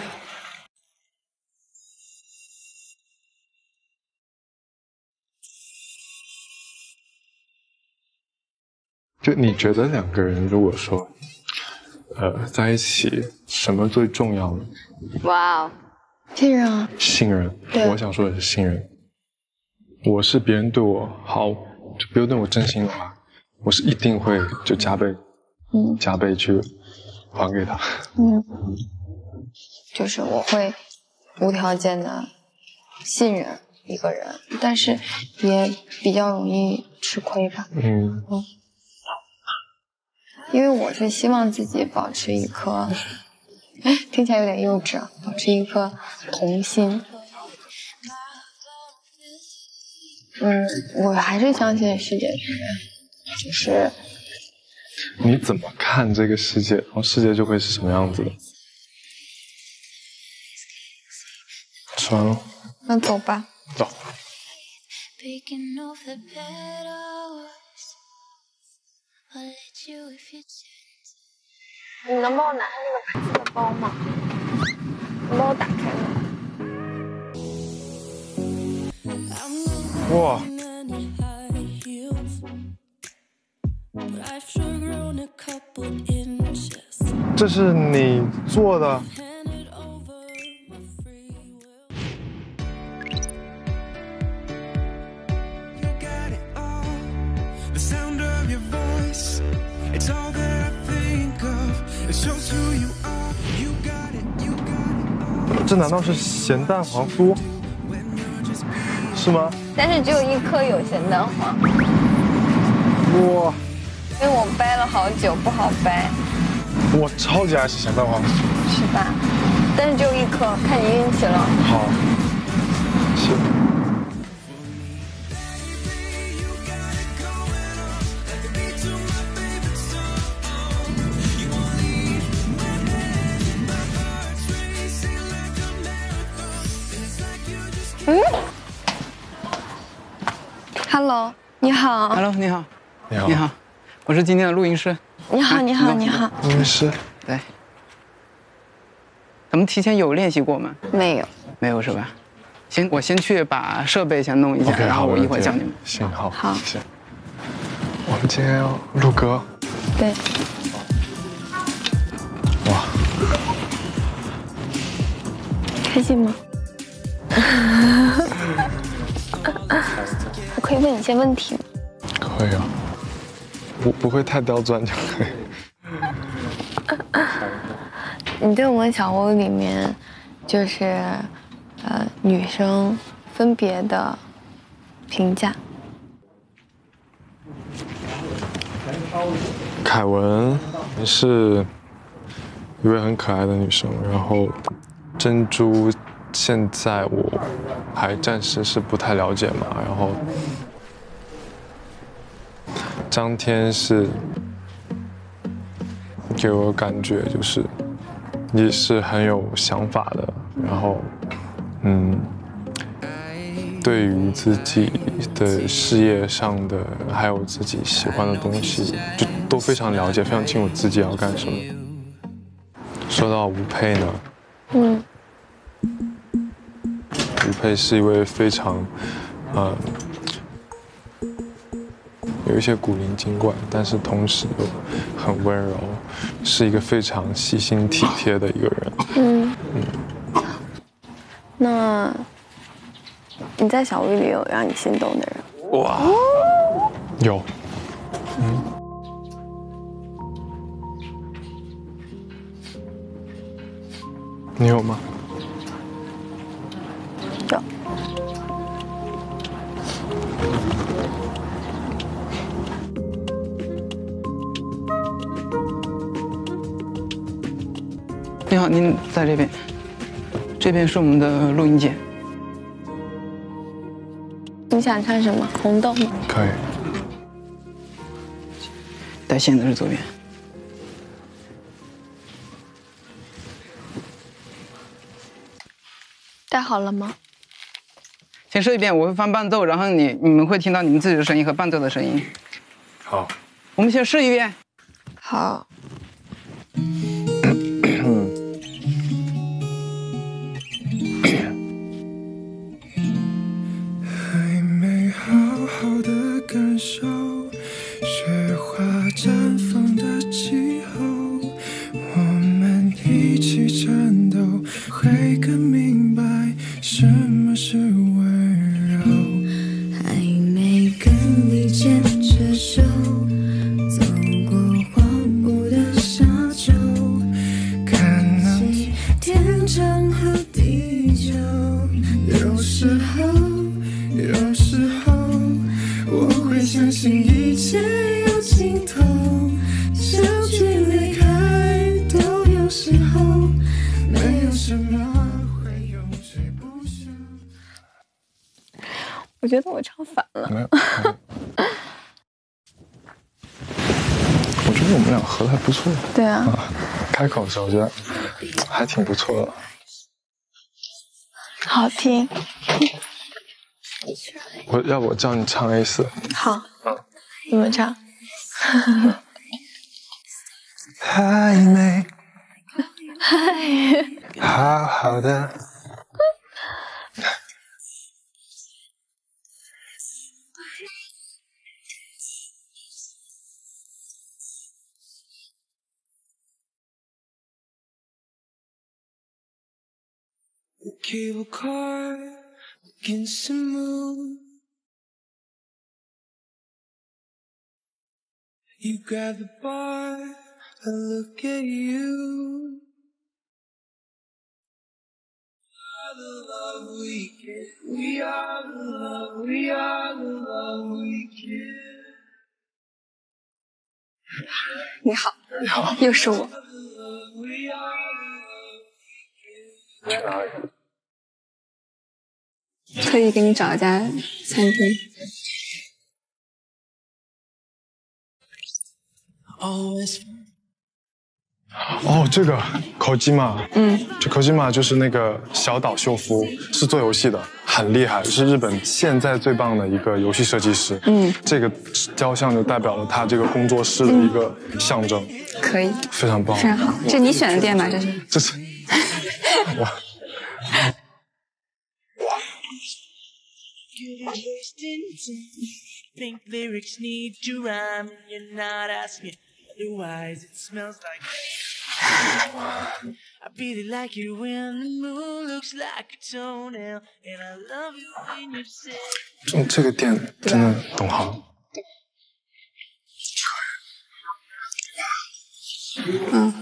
就你觉得两个人如果说，呃，在一起，什么最重要呢？ 哇哦，信任啊！ 信任。我想说的是信任。我是别人对我好，就别人对我真心的话，我是一定会就加倍，嗯，加倍去还给他。 嗯，就是我会无条件的信任一个人，但是也比较容易吃亏吧。 嗯嗯。因为我是希望自己保持一颗，哎，听起来有点幼稚啊，保持一颗童心。嗯，我还是相信世界是，就是。 你怎么看这个世界，然后世界就会是什么样子的？ 吃完了。 那走吧。 走。 你能帮我拿下那个牌子的包吗？你帮我打开吗？ 哇！这是你做的？这难道是咸蛋黄酥？是吗？ 但是只有一颗有咸蛋黄。 哇！ 因为我掰了好久，不好掰。 我超级爱吃咸蛋黄酥。 是吧？但是只有一颗，看你运气了。 好。是。 嗯 ，Hello， 你好。 Hello， 你好。 你好。 你好，我是今天的录音师。 你好，你好，你好。 录音师。 对。咱们提前有练习过吗？ 没有。 没有是吧？先，我先去把设备先弄一下， okay, 然后我一会儿叫你们。 行，好。 好。 谢谢。我们今天要录歌。 对。 哇。 开心吗？我可以问你一些问题吗？ 可以啊，不不会太刁钻就可以。 你对我们小屋里面，就是呃女生分别的评价。 凯文是一位很可爱的女生，然后珍珠。现在我还暂时是不太了解嘛，然后张天是给我感觉就是也是很有想法的，然后嗯，对于自己的事业上的还有自己喜欢的东西，就都非常了解，非常清楚自己要干什么。说到吴佩呢， 嗯。 吴佩是一位非常，呃，有一些古灵精怪，但是同时又很温柔，是一个非常细心体贴的一个人。 嗯嗯。 那你在小屋里有让你心动的人？ 哇，有。嗯。你有吗？ 有。 你好，您在这边，这边是我们的录音间。 你想唱什么？红豆吗？ 可以。 带线的是左边。 带好了吗？ 先说一遍，我会放伴奏，然后你你们会听到你们自己的声音和伴奏的声音。 好， 我们先试一遍。 好。 还没好好的感受雪花绽放的气候，我们一起颤抖，会更明白什么是温柔。还没跟你牵着手，走过荒芜的沙洲，看那天长和地久。有时候，有时候，我会相信一切有尽头，相聚离开都有时候，没有什么。 我觉得我唱反了。 没有。我觉得我们俩合的还不错。 对啊。 啊，开口的时候我觉得还挺不错的。 好听。 我要我叫你唱 A 四。 好，你们唱。 还没嗨， 好好的。Cable car against the moon. You grab the bar, I look at you. We are the love we give. We are the love, we are the love we give. 你好， 你好， 又是我。 去哪里？ 特意给你找一家餐厅。 哦，这个口基玛， 嗯， 这口基玛就是那个小岛秀夫，是做游戏的，很厉害，是日本现在最棒的一个游戏设计师。 嗯， 这个雕像就代表了他这个工作室的一个象征。 嗯、可以， 非常棒， 非常好。这你选的店吧？这是？ 这是。哇。 Think lyrics need to rhyme and you're not asking otherwise it smells like I really like you when the moon looks like a toenail and I love you when you say 这这个店真的懂行。 嗯。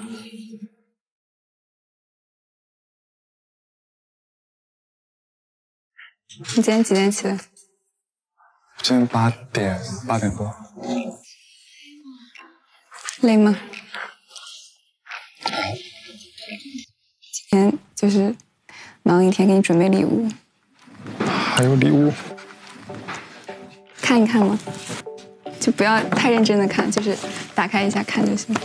你今天几点起的？ 今天八点八点多。 累吗？今天就是忙一天，给你准备礼物。 还有礼物？ 看一看吗？就不要太认真的看，就是打开一下看就行。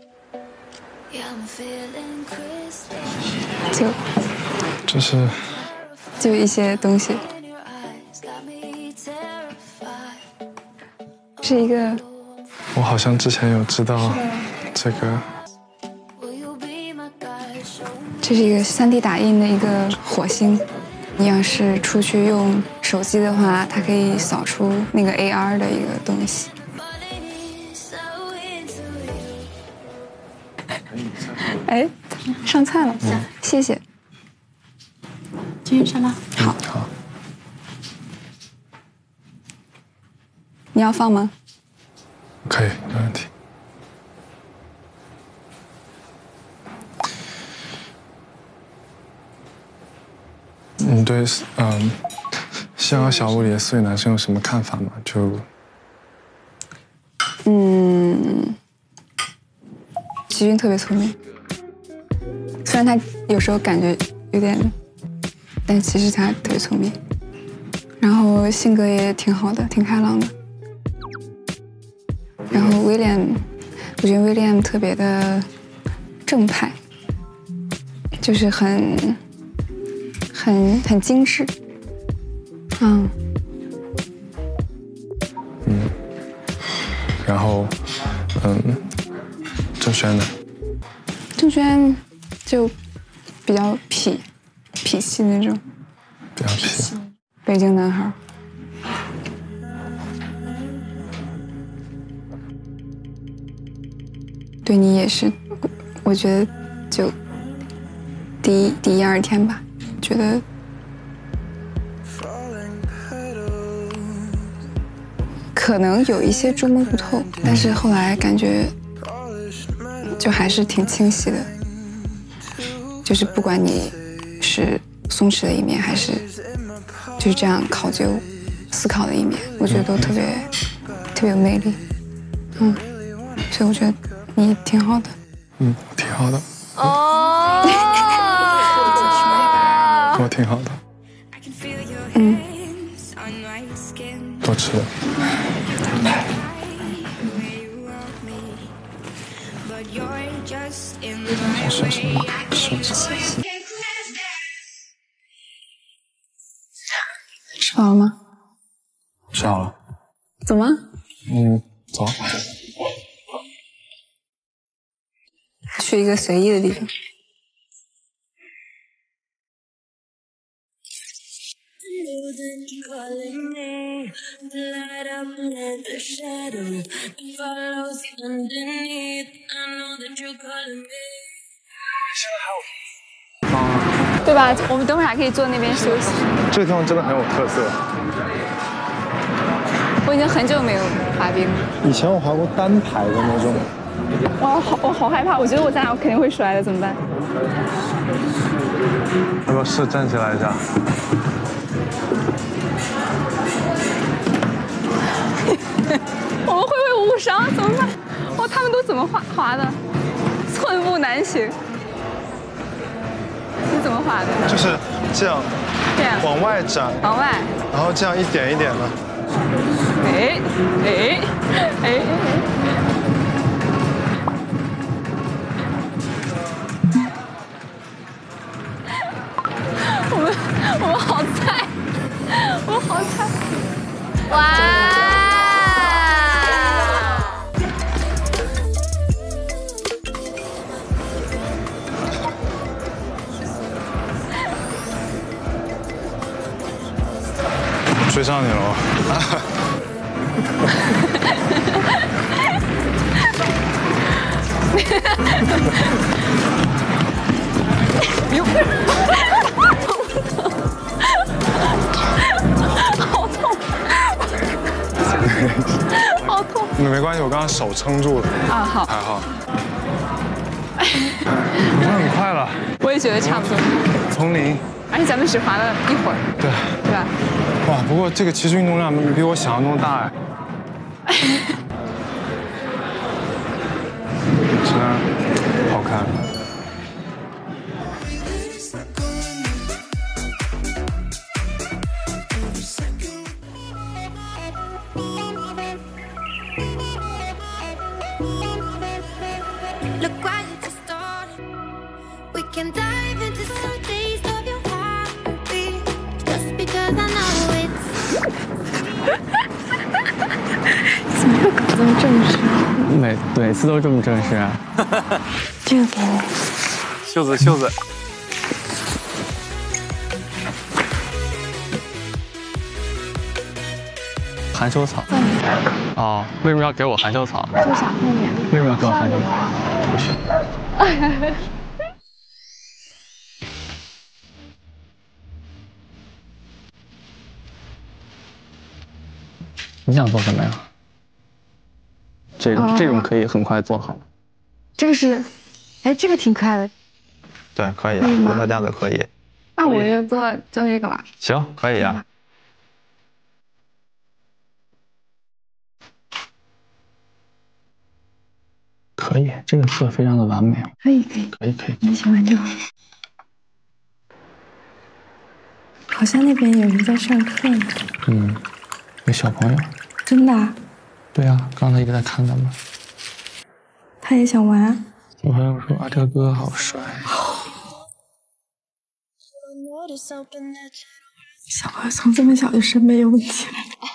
就这是。 就一些东西，是一个。 我好像之前有知道这个。 这是一个三 D 打印的一个火星，你要是出去用手机的话，它可以扫出那个 A R 的一个东西。哎，上菜了，嗯、谢谢。 继续上吧。 好。 好。 你要放吗？ 可以，没问题。你对嗯《夕阳小屋》里的四位男生有什么看法吗？就嗯，齐军特别聪明，虽然他有时候感觉有点。但其实他特别聪明，然后性格也挺好的，挺开朗的。然后威廉，我觉得威廉特别的正派，就是很很很精致。嗯。 嗯。然后，嗯，郑轩呢？ 郑轩就比较痞。痞气那种， 比较痞， 北京男孩。对你也是，我觉得就第一第一二天吧，觉得可能有一些捉摸不透，但是后来感觉就还是挺清晰的，就是不管你。是松弛的一面，还是就是这样考究、思考的一面，我觉得都特别、嗯、特别有魅力。嗯，所以我觉得你挺好的。 嗯，挺好的。 哦， 我挺好的。 嗯， 多吃点。我说什么？说什么？ 吃好了吗？ 吃好了。 走吗？ 嗯，走。 去一个随意的地方。对吧？我们等会儿还可以坐那边休息。 这个地方真的很有特色。 我已经很久没有滑冰了。 以前我滑过单排的那种。 哇，好，我好害怕！我觉得我咱俩肯定会摔的，怎么办？ 要不要试站起来一下？ 我们会不会误伤？怎么办？哇，他们都怎么滑滑的？寸步难行。你怎么滑的？ 就是这样， 这样往外展， 往外， 然后这样一点一点的。 哎哎哎！我们我们好菜，我们好菜！哇！ 追上你了！ 哟，好痛！好痛！ 没关系，我刚刚手撑住了。 啊，好， 还好。我们很快了。 我也觉得差不多。 从零。 而且咱们只滑了一会儿。对。对吧？ 哇，不过这个其实运动量比我想象中大哎。真的好看。 怎么又搞这么正式？ 每每次都这么正式啊！ 这个给你。 袖子袖子。含羞草。哦，为什么要给我含羞草？ 就想后面。 为什么要给我含羞草？不是。你想做什么呀？这种、哦、这种可以很快做好。 这个是，哎，这个挺可爱的。 对，可以，我大家的可以。 那我就做做这个吧。 行，可以啊。 可以，这个色非常的完美。 可以可以可以可以。 你喜欢就好。好像那边有人在上课呢。 嗯，有小朋友。 真的、啊？ 对啊，刚才一直在看咱们。 他也想玩。 小朋友说啊，这个哥哥好帅。 小朋友从这么小就审美有问题了。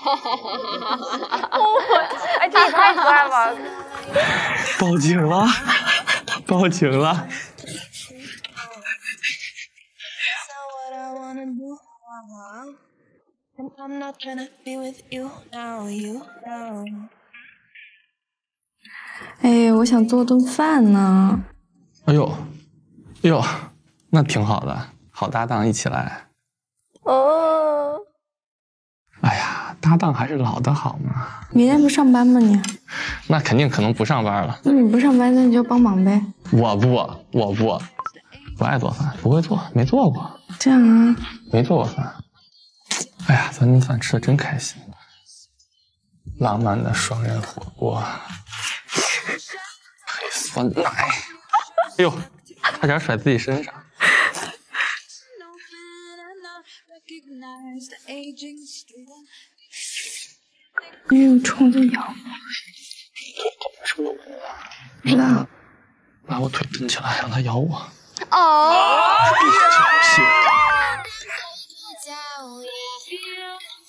哎，这也太可爱了！ 报警了！报警了！ 哎，我想做顿饭呢。 哎呦，哎呦，那挺好的，好搭档一起来。 哦。 哎呀，搭档还是老的好嘛。 明天不上班吗你？ 那肯定可能不上班了。 那你不上班，那你就帮忙呗。 我不，我不，不爱做饭，不会做，没做过。 这样啊？ 没做过饭。哎呀，咱顿饭吃的真开心。浪漫的双人火锅，配酸奶。哎呦，差点甩自己身上。 没有虫子咬。 是不是有蚊子？ 不知道。 把我腿蹬起来，让它咬我。 哦。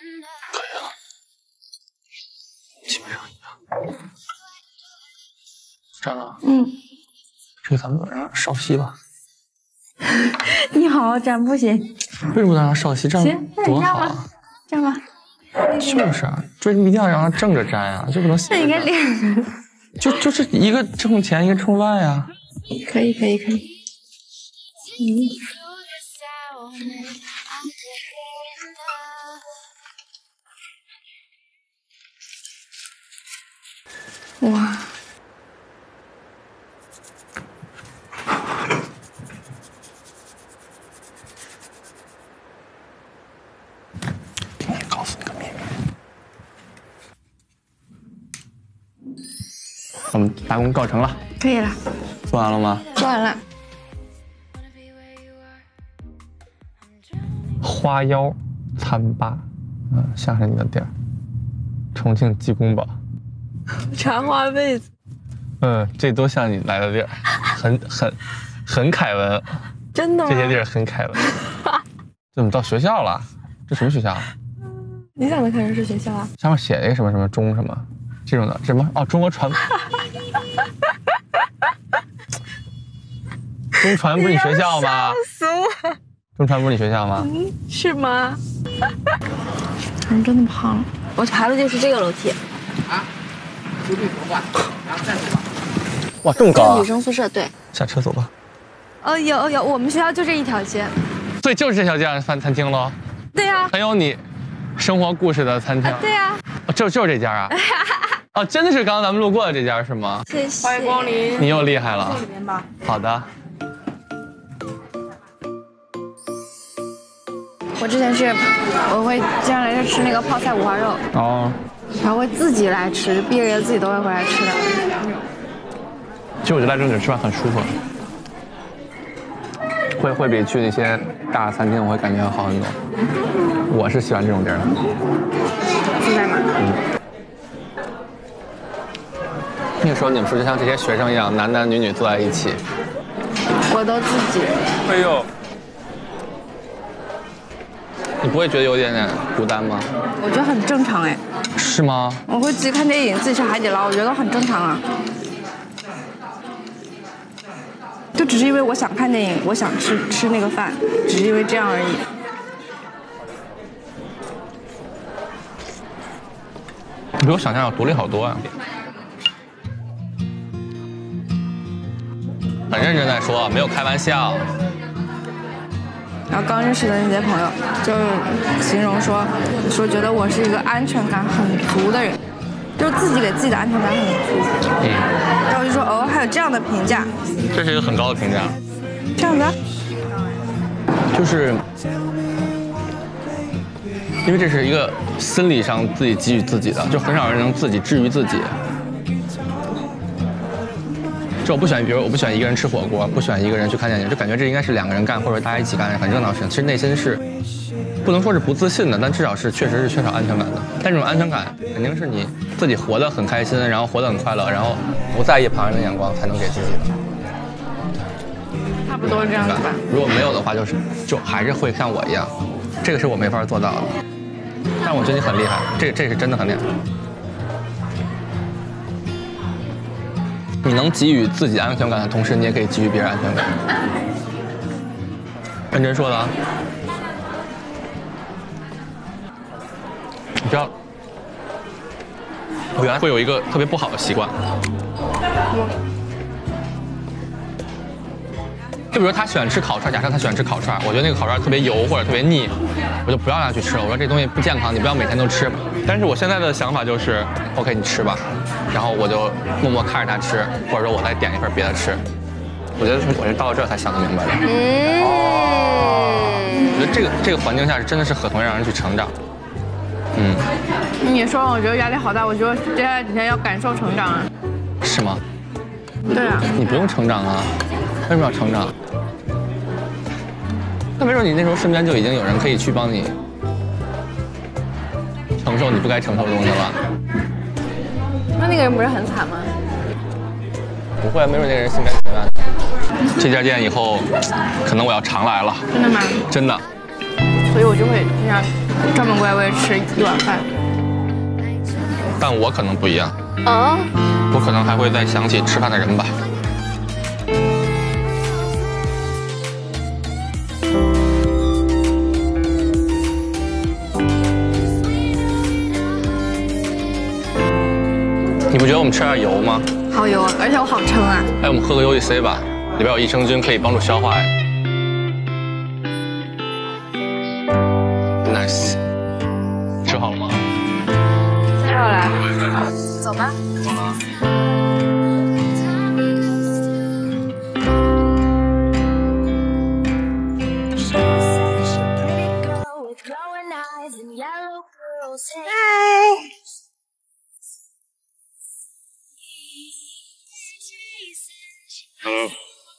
可以了，基本上一样。站了。 嗯。 这个咱们让他少吸吧。 你好，这样不行。 为什么能让少吸？这样多好啊！ 这样吧。 就是啊，这一定要让他正着站啊，就不能斜着站。 那应该脸。 就就是一个冲前，一个冲外啊。 可以，可以，可以。嗯。哇。 告诉你个秘密，我们大功告成了。 可以了。 做完了吗？ 做完了。 花妖餐吧，嗯，像是你的店儿。重庆鸡公煲。 茶花被子。 嗯，这都像你来的地儿，很很很凯文。 真的吗？ 这些地儿很凯文。怎么到学校了？这什么学校？ 你咋能看成是学校啊？ 上面写了一个什么什么中什么这种的什么哦，中国传中传不是你学校吗？ 笑死我！ 中传不是你学校吗？ 嗯，是吗？人真的胖了。我爬的就是这个楼梯。啊？就绿头发，然后再走吧。 哇，这么高啊！ 女生宿舍对。 下车走吧。 哦，有有，我们学校就这一条街。 所以就是这条街上饭餐厅喽。 对呀。 很有你生活故事的餐厅。 啊对呀。 哦，就就是这家啊。哦，真的是刚刚咱们路过的这家是吗？ 谢谢。 欢迎光临。 你又厉害了。 这里边吧。 好的。 我之前是，我会经常来这吃那个泡菜五花肉。 哦。 然后会自己来吃，毕业自己都会回来吃的。 其实我觉得来这里吃饭很舒服，会会比去那些大餐厅我会感觉要好很多。我是喜欢这种地儿的。 自在吗？ 嗯。那个时候你们是不是就像这些学生一样，男男女女坐在一起？ 我都自己。 哎呦。你不会觉得有点点孤单吗？ 我觉得很正常哎。 是吗？ 我会自己看电影，自己吃海底捞，我觉得很正常啊。就只是因为我想看电影，我想吃吃那个饭，只是因为这样而已。 你比我想象要独立好多啊！很认真在说，没有开玩笑。 然后刚认识的那些朋友，就形容说说觉得我是一个安全感很足的人，就是自己给自己的安全感很足。嗯。然后我就说哦，还有这样的评价。 这是一个很高的评价。 这样的。 就是因为这是一个心理上自己给予自己的，就很少人能自己治愈自己。就我不喜欢，比如我不喜欢一个人吃火锅，不喜欢一个人去看电影，就感觉这应该是两个人干或者大家一起干很热闹的事情。其实内心是不能说是不自信的，但至少是确实是缺少安全感的。但这种安全感肯定是你自己活得很开心，然后活得很快乐，然后不在意旁人的眼光才能给自己的。 差不多是这样子吧。 如果没有的话，就是就还是会像我一样，这个是我没法做到的。但我觉得你很厉害，这这是真的很厉害。你能给予自己安全感的同时，你也可以给予别人安全感。认真说的啊！你知道，我原来会有一个特别不好的习惯，就比如他喜欢吃烤串，假设他喜欢吃烤串，我觉得那个烤串特别油或者特别腻，我就不要让他去吃了。我说这东西不健康，你不要每天都吃。但是我现在的想法就是 ，OK， 你吃吧，然后我就默默看着他吃，或者说我再点一份别的吃。我觉得我是到了这才想得明白的。嗯。我觉得这个这个环境下是真的是很容易让人去成长。嗯。 你说我觉得压力好大，我觉得接下来几天要感受成长啊。 是吗？ 对啊。 你不用成长啊，为什么要成长？那没准你那时候身边就已经有人可以去帮你承受你不该承受的东西了。 那那个人不是很惨吗？ 不会，没准那个人心甘情愿。这家店以后可能我要常来了。 真的吗？ 真的。 所以我就会经常专门过来为了吃一碗饭。 但我可能不一样， 啊？ 我可能还会再想起吃饭的人吧。你不觉得我们吃点油吗？ 好油啊，而且我好撑啊。 哎，我们喝个 U D C 吧，里边有益生菌，可以帮助消化。Nice， 吃好了吗？ 吃好了。走吧。 走了。 嗨。 Hello。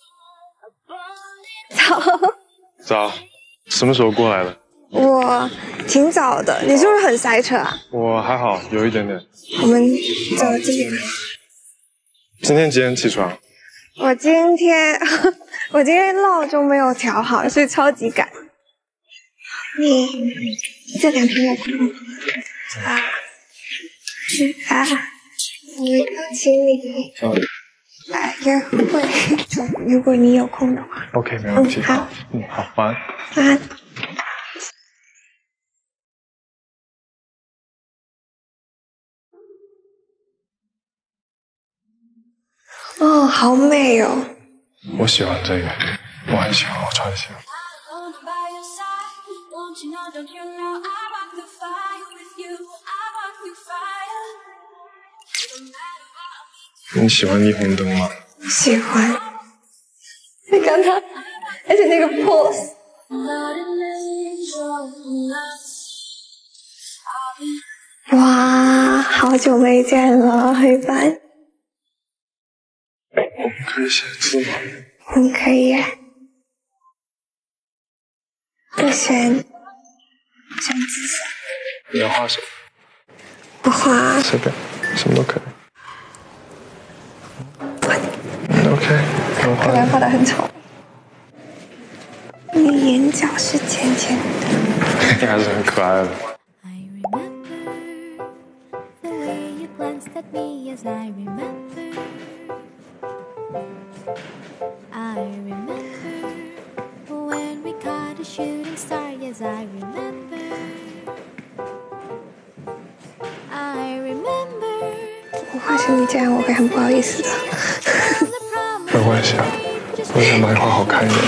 早。 早。什么时候过来的？ 我挺早的，你是不是很塞车啊？ 我还好，有一点点。 我们走这边。 今天几点起床？ 我今天我今天闹钟没有调好，所以超级赶。你这两天有空啊？啊，我邀请你来约会，如果你有空的话。 OK， 没问题。 嗯，好。 嗯，好，晚安。 晚安。哦，好美哦！ 我喜欢这个，我很喜欢，我超级喜欢。你喜欢霓虹灯吗？ 喜欢。你看他，而且那个 pose。哇，好久没见了，黑斑。 我们可以写字吗？ 你可以呀。我选选紫色。 你要画什么？ 不画。 随便，什么都可以。嗯 OK， 我画。 可能画得很丑。你眼角是尖尖的。 你还是很可爱的。 I remember when we caught a shooting star. Yes, I remember. I remember. 我发现你这样，我会很不好意思的。 没关系啊，我想把你画好看一点。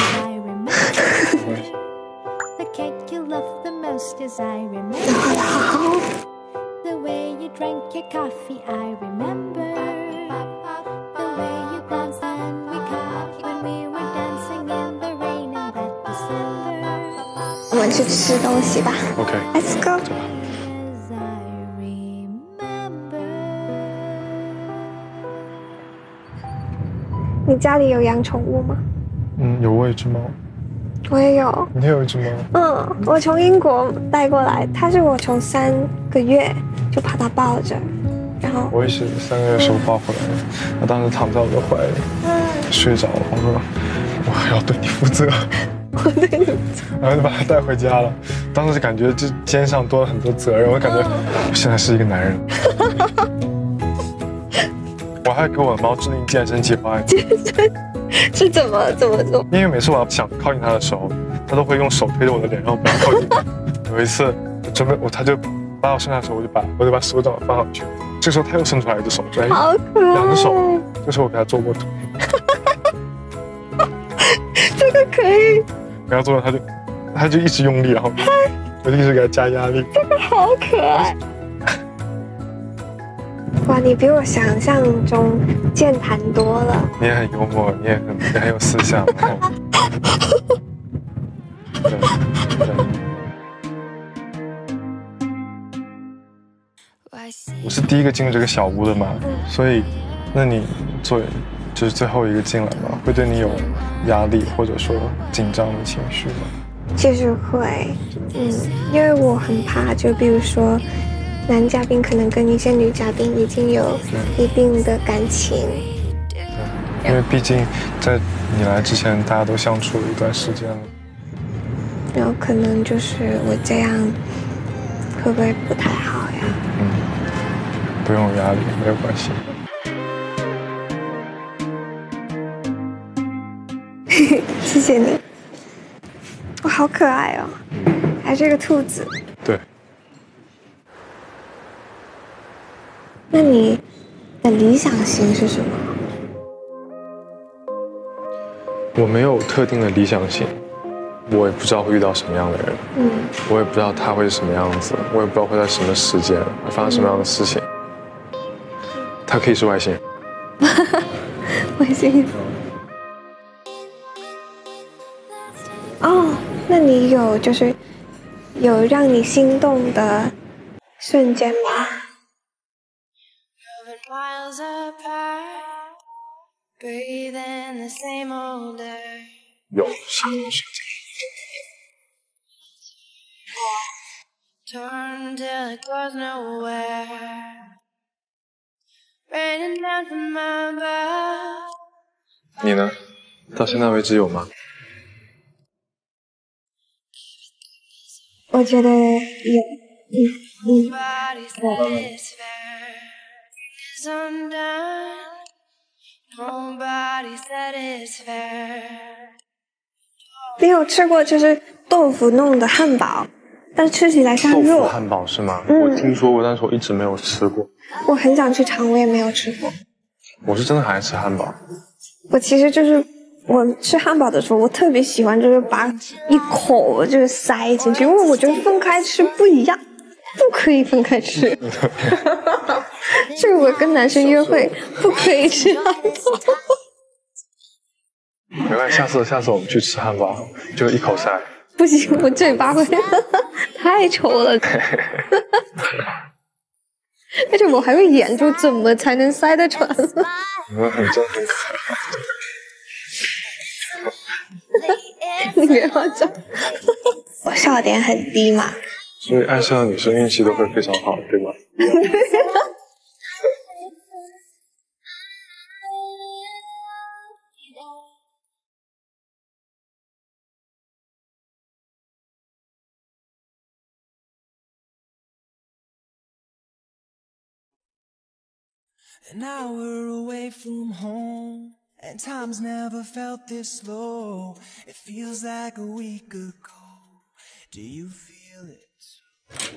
The cake you love the most. Yes, I remember. 你画的好好。 The way you drank your coffee. I remember. The way you glanced and we caught when we were dancing in the rain in that December. 我们去吃东西吧。 OK。Let's go。你家里有养宠物吗？ 嗯，有我有一只猫。 我也有。 你也有一只猫？ 嗯，我从英国带过来，它是我从三个月就把它抱着，然后我也是三个月时候抱回来的，它当时躺在我的怀里，嗯、睡着了。我说我要对你负责， 我对你负责， 然后就把它带回家了。当时就感觉这肩上多了很多责任，我感觉我现在是一个男人。我还给我的猫制定健身计划。 健身是怎么怎么做？ 因为每次我想靠近它的时候，它都会用手推着我的脸，让我不要靠近。有一次准备我，它就把我伸下手，我就把我就把手掌放上去。这时候它又伸出来一只手，所以好可爱， 两只手。这时候我给它做过腿。 这个可以。 给它做了，它就它就一直用力，然后我就一直给它加压力。 这个好可爱。哇，你比我想象中健谈多了。 你也很幽默，你也很你很有思想。对对。我是第一个进入这个小屋的嘛，所以，那你作为就是最后一个进来嘛，会对你有压力或者说紧张的情绪吗？ 其实会，嗯，因为我很怕，就比如说。男嘉宾可能跟一些女嘉宾已经有一定的感情， 对，因为毕竟在你来之前，大家都相处了一段时间了。 然后可能就是我这样会不会不太好呀？ 嗯，不用有压力，没有关系。 谢谢你，我好可爱哦，还是个兔子。 对。 那你的理想型是什么？ 我没有特定的理想型，我也不知道会遇到什么样的人， 嗯， 我也不知道他会是什么样子，我也不知道会在什么时间会发生什么样的事情。他可以是外星人。 外星人。哦，那你有就是有让你心动的瞬间吗？ 有心动瞬间。你呢？到现在为止有吗？ 我觉得有，嗯嗯，你有吃过就是豆腐弄的汉堡，但吃起来像肉。 豆腐汉堡是吗？ 嗯、 我听说过，但是我一直没有吃过。 我很想去尝，我也没有吃过。 我是真的很爱吃汉堡。 我其实就是我吃汉堡的时候，我特别喜欢就是把一口就是塞进去，因为我觉得分开吃不一样，不可以分开吃。就是我跟男生约会不可以吃汉堡。 没关系，下次下次我们去吃汉堡，就一口塞。 不行，我嘴巴会太丑了。而且我还会研究怎么才能塞得穿。 你们很真很可爱。你别乱讲。我笑点很低嘛。 所以爱上的女生运气都会非常好，对吗？ An hour away from home, and time's never felt this low. It feels like a week ago. Do you feel it?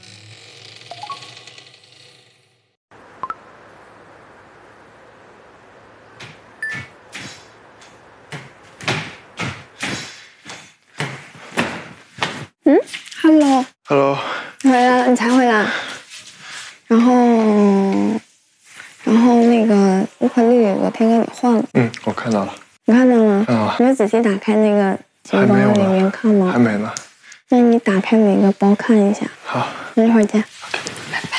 嗯 ，Hello。 Hello。 回来了，你才回来。然后。然后那个乌克丽丽昨天给你换了， 嗯，我看到了。 你看到了？ 看到了。 你有仔细打开那个钱包里面看吗？ 还没呢。 那你打开每个包看一下。 好。 那一会儿见。 OK， 拜拜。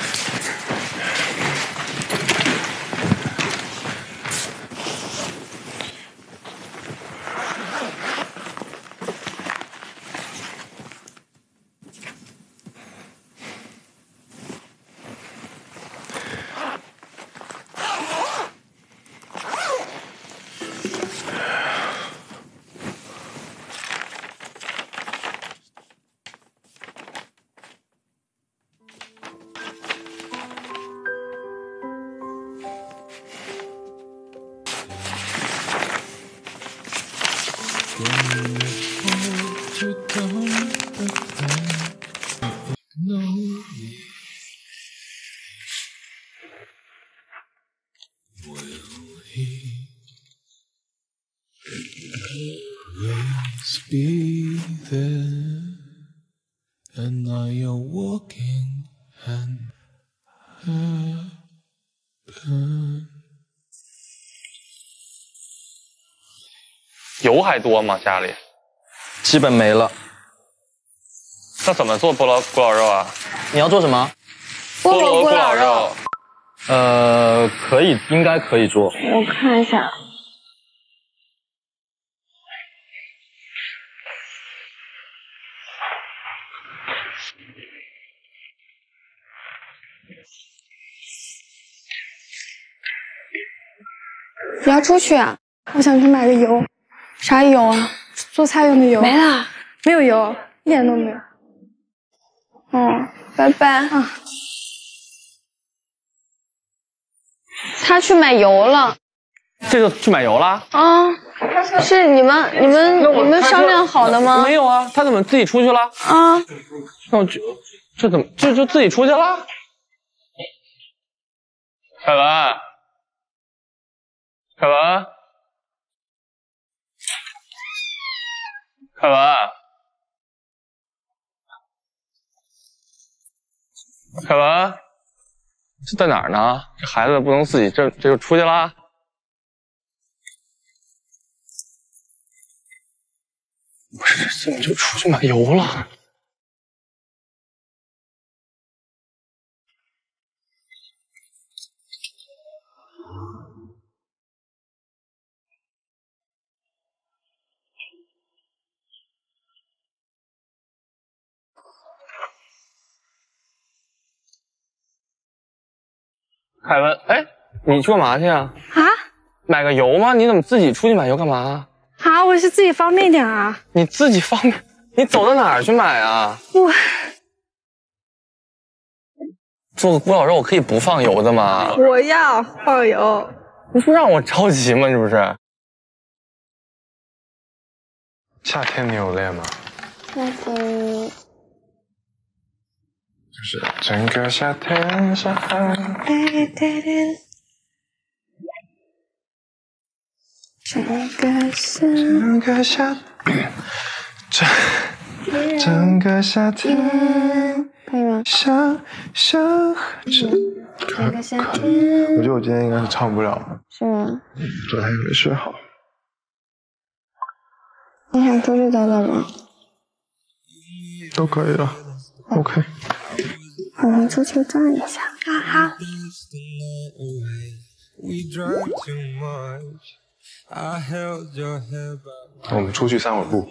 Be there, and now you're walking hand in hand. 油还多吗？家里基本没了。 那怎么做菠萝咕老肉啊？ 你要做什么？ 菠萝咕老肉。 呃，可以，应该可以做。 我看一下。你要出去啊？我想去买个油。啥油啊？做菜用的油。 没了。 没有油，一点都没有。哦，拜拜啊。他去买油了。 这就去买油了？ 啊，是你们你们你们商量好的吗？ 没有啊，他怎么自己出去了？ 啊， 那我就这怎么就就自己出去了？凯文，凯文，凯文，凯文，这在哪儿呢？这孩子不能自己这这就出去啦？不是，这怎么就出去买油了？凯文，哎，你去干嘛去啊？ 啊？ 买个油吗？你怎么自己出去买油干嘛？ 啊，我是自己方便点啊。 你自己方便？你走到哪儿去买啊？ 我做个古老肉，我可以不放油的吗？ 我要放油。 不是让我着急吗？这不是？ 夏天你有练吗？ 夏天就是整个夏天下海。 整个夏整个夏整整个夏天， 可以吗？ 想想整整个夏天。 我觉得我今天应该是唱不了了。 是吗？ 昨天也没睡好。 你想出去走走吗？ 都可以了 ，OK。 我们出去转一下。啊好。 我们出去散会步。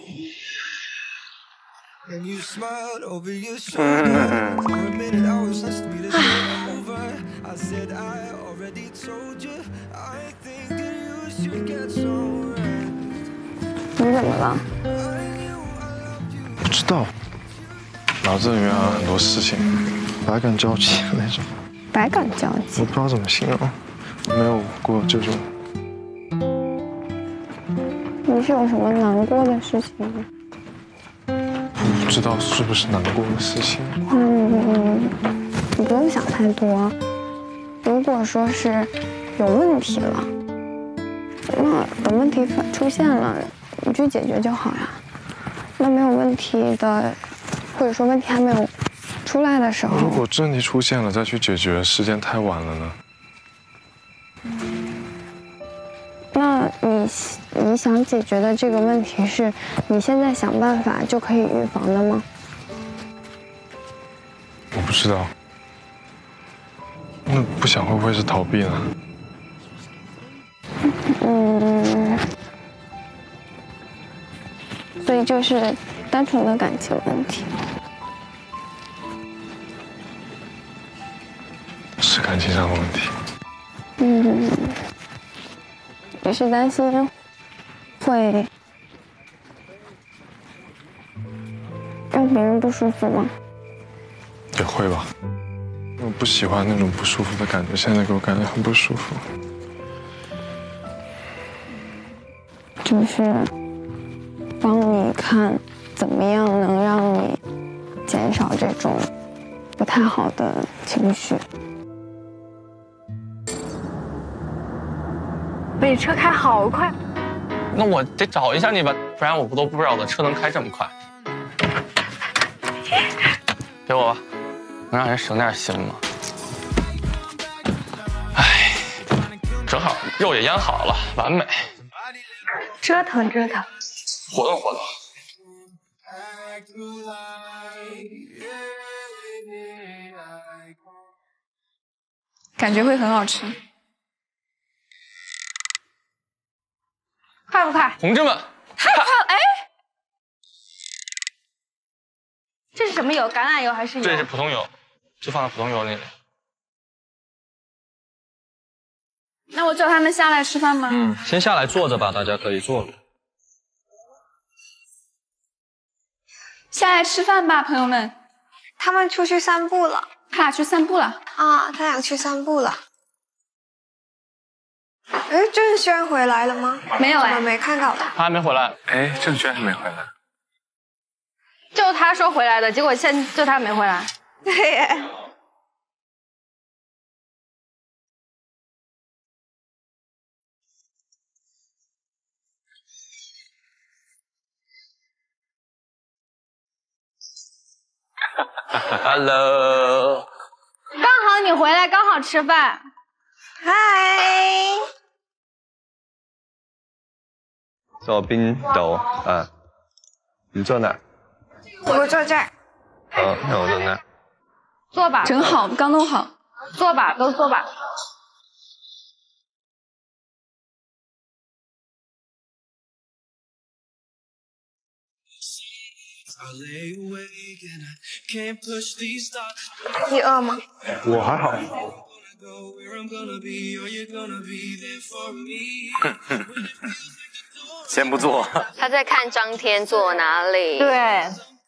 你怎么了？ 不知道，脑子里面还有很多事情，百感交集的那种。 百感交集。 我不知道怎么形容，没有过这种。 你是有什么难过的事情吗？ 不知道是不是难过的事情。 嗯，你不用想太多。如果说是有问题了，那等问题出现了，你去解决就好呀。那没有问题的，或者说问题还没有出来的时候， 如果问题出现了再去解决，时间太晚了呢？ 那你你想解决的这个问题是你现在想办法就可以预防的吗？ 我不知道。那不想会不会是逃避呢？ 嗯，所以就是单纯的感情问题。 是感情上的问题。 嗯。你是担心会让别人不舒服吗？ 也会吧。我不喜欢那种不舒服的感觉，现在给我感觉很不舒服。 就是帮你看怎么样能让你减少这种不太好的情绪。被车开好快， 那我得找一下你吧，不然我都不知道我的车能开这么快。给我吧，能让人省点心吗？哎，正好肉也腌好了，完美。 折腾折腾， 活动活动。 感觉会很好吃。 快不快？ 同志们， 太快了！哎，这是什么油？橄榄油还是油？ 这是普通油，就放在普通油那里。 那我叫他们下来吃饭吗？ 嗯，先下来坐着吧，大家可以坐。 下来吃饭吧，朋友们。 他们出去散步了。 他俩去散步了啊，他俩去散步了。哎，郑轩回来了吗？ 没有哎， 怎么没看到他？ 他还没回来。 哎，郑轩还没回来。 就他说回来的，结果现就他没回来。 对耶。 Hello。 刚好你回来，刚好吃饭。 嗨。 坐冰斗啊，你坐哪儿？ 我坐这儿。 哦，那我坐那儿。 坐吧， 正好，刚弄好。 坐吧，都坐吧。 你饿吗？ 我还好。 先不坐。 他在看张天坐哪里。 对。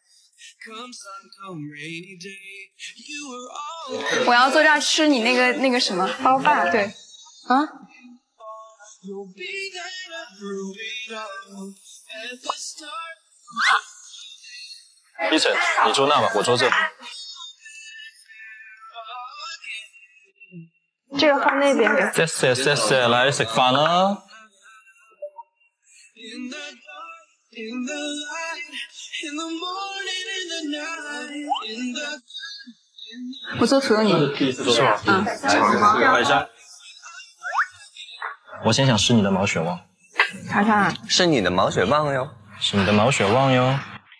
我要坐这儿吃你那个那个什么包饭。对。啊。 依晨，你坐那吧，我坐这。 这个放那边。 谢謝謝謝，嚟食飯啦。 我做土豆泥。 是吗？ 嗯。 来一下。我先想吃你的毛血旺。 尝尝。 是你的毛血旺哟。 是你的毛血旺哟。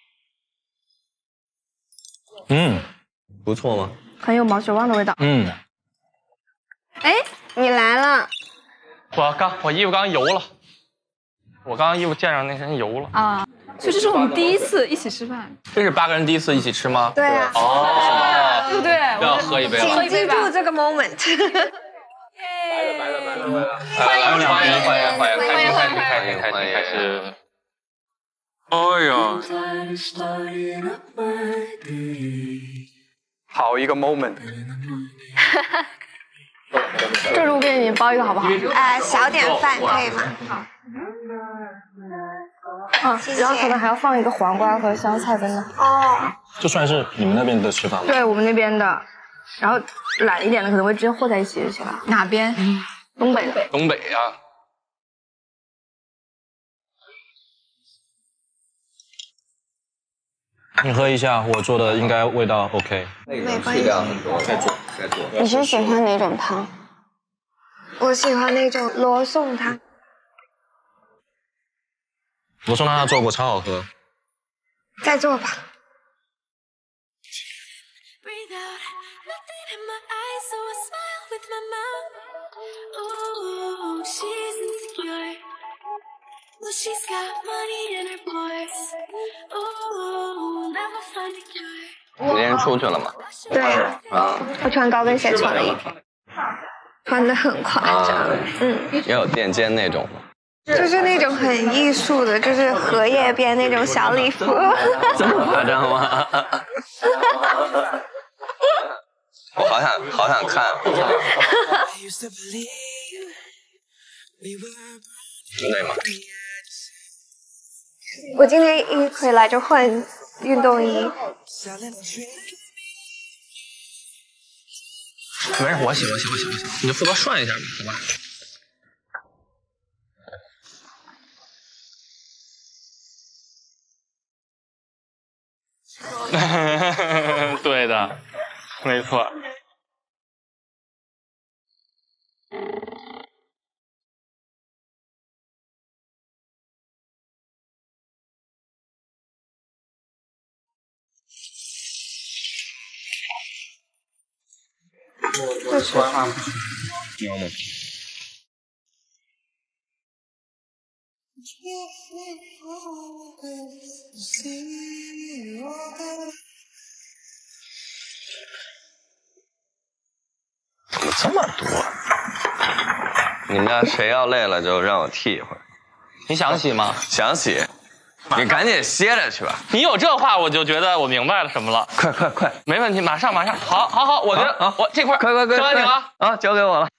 嗯， 不错吗？ 很有毛血旺的味道。 嗯。 哎，你来了。 我刚我衣服刚油了，我刚刚衣服溅上那身油了。 啊，所以这是我们第一次一起吃饭。 这是八个人第一次一起吃吗？ 对啊。 哦， 对不对？ 要喝一杯了。 请记住这个 moment。 来了来了来了！欢迎欢迎欢迎欢迎欢迎开心开心开心开心开心！ 哎呀，好一个 moment。 这路边你包一个好不好？ 呃，小点饭可以吗？ 嗯，然后可能还要放一个黄瓜和香菜在那。 哦。 这算是你们那边的吃法吗？ 对我们那边的，然后懒一点的可能会直接和在一起就行了。 哪边？ 东北的。 东北啊。 你喝一下，我做的应该味道 OK。 没关系。 再做再做。 你是喜欢哪种汤？ 我喜欢那种罗宋汤。 罗宋汤他做过，超好喝。 再做吧。 你今天出去了吗？ 对呀。 啊。 我穿高跟鞋穿了一天，穿的很夸张。嗯。 也有垫肩那种吗？ 就是那种很艺术的，就是荷叶边那种小礼服。 这么夸张吗？我好想好想看。累吗？ 我今天一回来就换运动衣。 没事，我洗我洗我洗我洗，你就负责涮一下吧，好吧？对的，没错。 这是。 要吗？怎么这么多？你们要谁要累了就让我替一会儿。 你想洗吗？ 想洗。 你赶紧歇着去吧。 你有这话，我就觉得我明白了什么了。 快快快， 没问题，马上马上。好，好，好，我觉得啊， 我这块快快快， 交给你了啊，交给我了。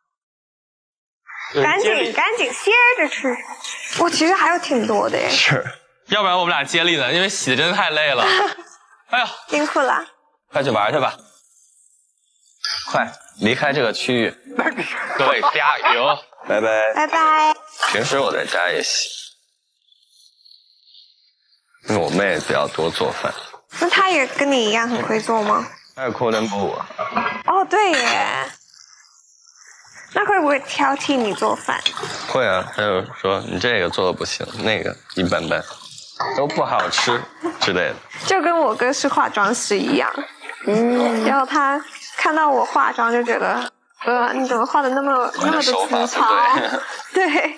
赶紧赶紧歇着吃。我其实还有挺多的耶。 是， 要不然我们俩接力呢，因为洗真的太累了。哎呀， 辛苦了。 快去玩去吧。快离开这个区域。 各位加油！ 拜拜。 拜拜。 平时我在家也洗，因为我妹比较多做饭。 那她也跟你一样很会做吗？ 她是扣人不我。 哦，对耶。那会不会挑剔你做饭？ 会啊，她就说你这个做的不行，那个一般般，都不好吃之类的。 就跟我哥是化妆师一样，嗯，然后他看到我化妆就觉得，呃，你怎么画的那么那么的粗糙？对。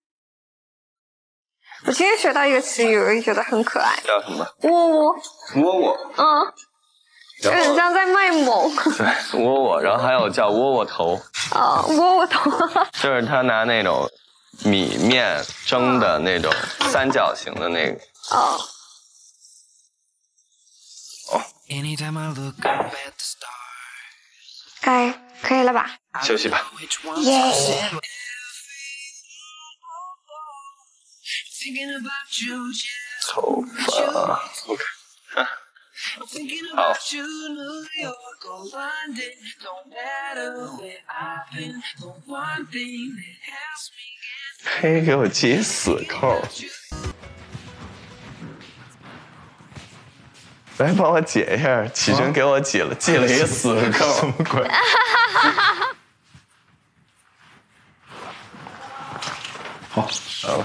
我今天学到一个词语，我就觉得很可爱。 叫什么？ 窝窝。 窝窝。 嗯。有点像在卖萌。 对，窝窝，然后还有叫窝窝头。 哦，窝窝头。 就是他拿那种米面蒸的那种三角形的那个。 哦。 哦。 该可以了吧？ 休息吧。 耶。 头发 ，OK， 好。嘿，给我系死扣！来帮我解一下，启军给我系了，系了一个死扣， 什么鬼？好， 好。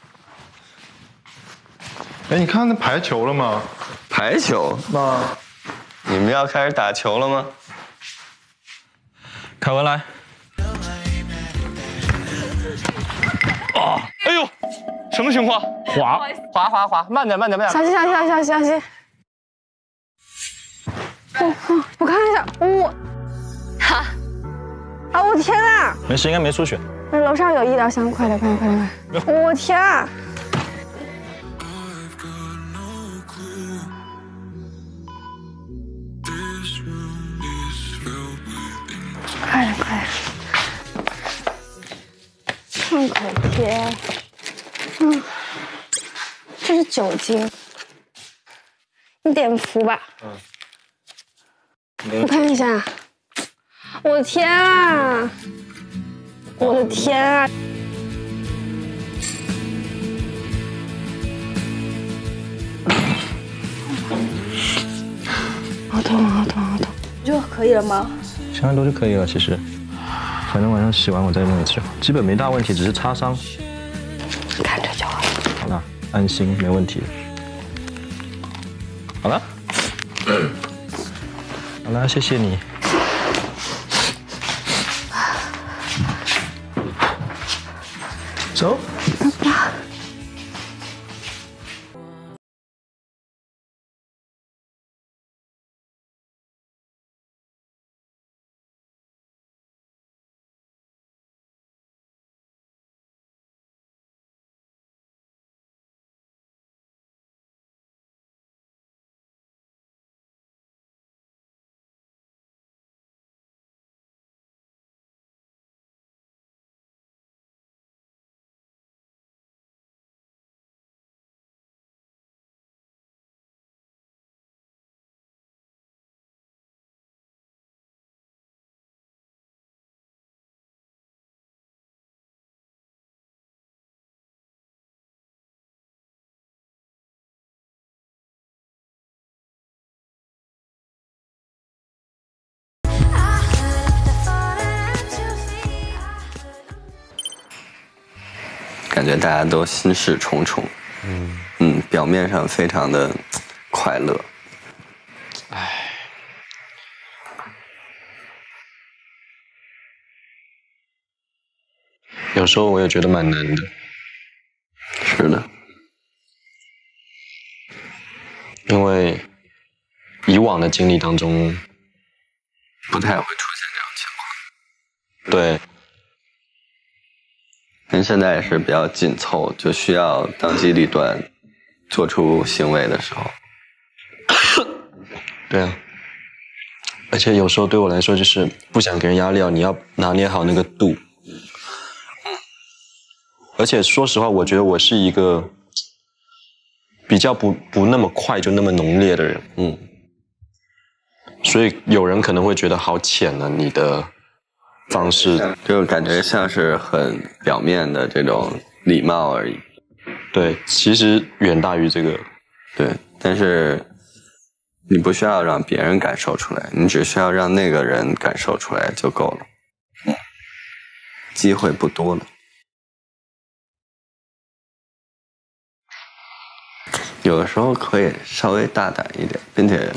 哎，你看那排球了吗？ 排球？ 那你们要开始打球了吗？ 凯文来。啊！哎呦，什么情况？滑滑滑滑，慢点慢点慢点。 小心小心小心小心！我我我看一下，我，哈，啊！我天哪！ 没事，应该没出血。 楼上有医疗箱，快点快点快点快点！我天啊！快点快点！创可贴，嗯，这是酒精，你点服吧。嗯。我看一下，我的天啊！我的天啊！好痛好痛好痛！ 就可以了吗？ 想想多就可以了，其实，反正晚上洗完我再弄一次，基本没大问题，只是擦伤。 看着就好了。 好了，安心，没问题。好了，好了，谢谢你。走。 感觉大家都心事重重，嗯嗯，表面上非常的快乐，唉， 有时候我也觉得蛮难的。 是的， 因为以往的经历当中， 不太会出现这种情况。 对。 但现在也是比较紧凑，就需要当机立断， 做出行为的时候。 对啊，而且有时候对我来说就是不想给人压力啊，你要拿捏好那个度。而且说实话，我觉得我是一个比较不不那么快就那么浓烈的人，嗯。所以有人可能会觉得好浅啊，你的方式就感觉像是很表面的这种礼貌而已。 对，其实远大于这个。 对，但是你不需要让别人感受出来，你只需要让那个人感受出来就够了。嗯，机会不多了。有的时候可以稍微大胆一点，并且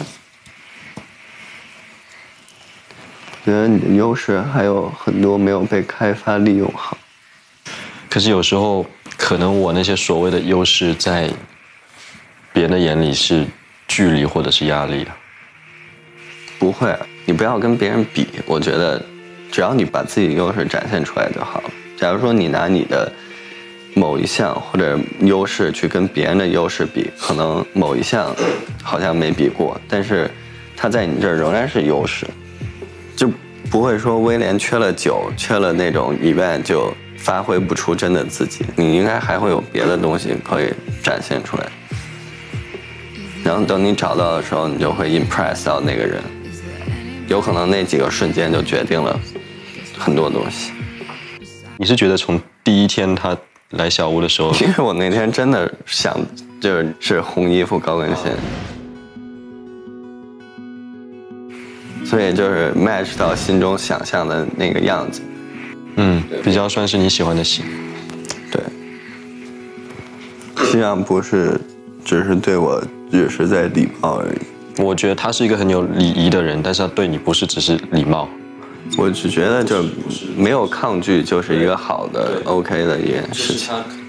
觉得你的优势还有很多没有被开发利用好。 可是有时候，可能我那些所谓的优势，在别人的眼里是距离或者是压力啊。 不会，你不要跟别人比。我觉得，只要你把自己的优势展现出来就好了。假如说你拿你的某一项或者优势去跟别人的优势比，可能某一项好像没比过，但是它在你这儿仍然是优势，就不会说威廉缺了酒，缺了那种event就发挥不出真的自己。你应该还会有别的东西可以展现出来，然后等你找到的时候，你就会 impress 到那个人，有可能那几个瞬间就决定了很多东西。 你是觉得从第一天他来小屋的时候， 因为我那天真的想就是是红衣服高跟鞋，所以就是 match 到心中想象的那个样子。 嗯，比较算是你喜欢的型。 对，希望不是只是对我只是在礼貌而已。 我觉得他是一个很有礼仪的人，但是他对你不是只是礼貌。 我只觉得就没有抗拒就是一个好的 OK 的一件事情。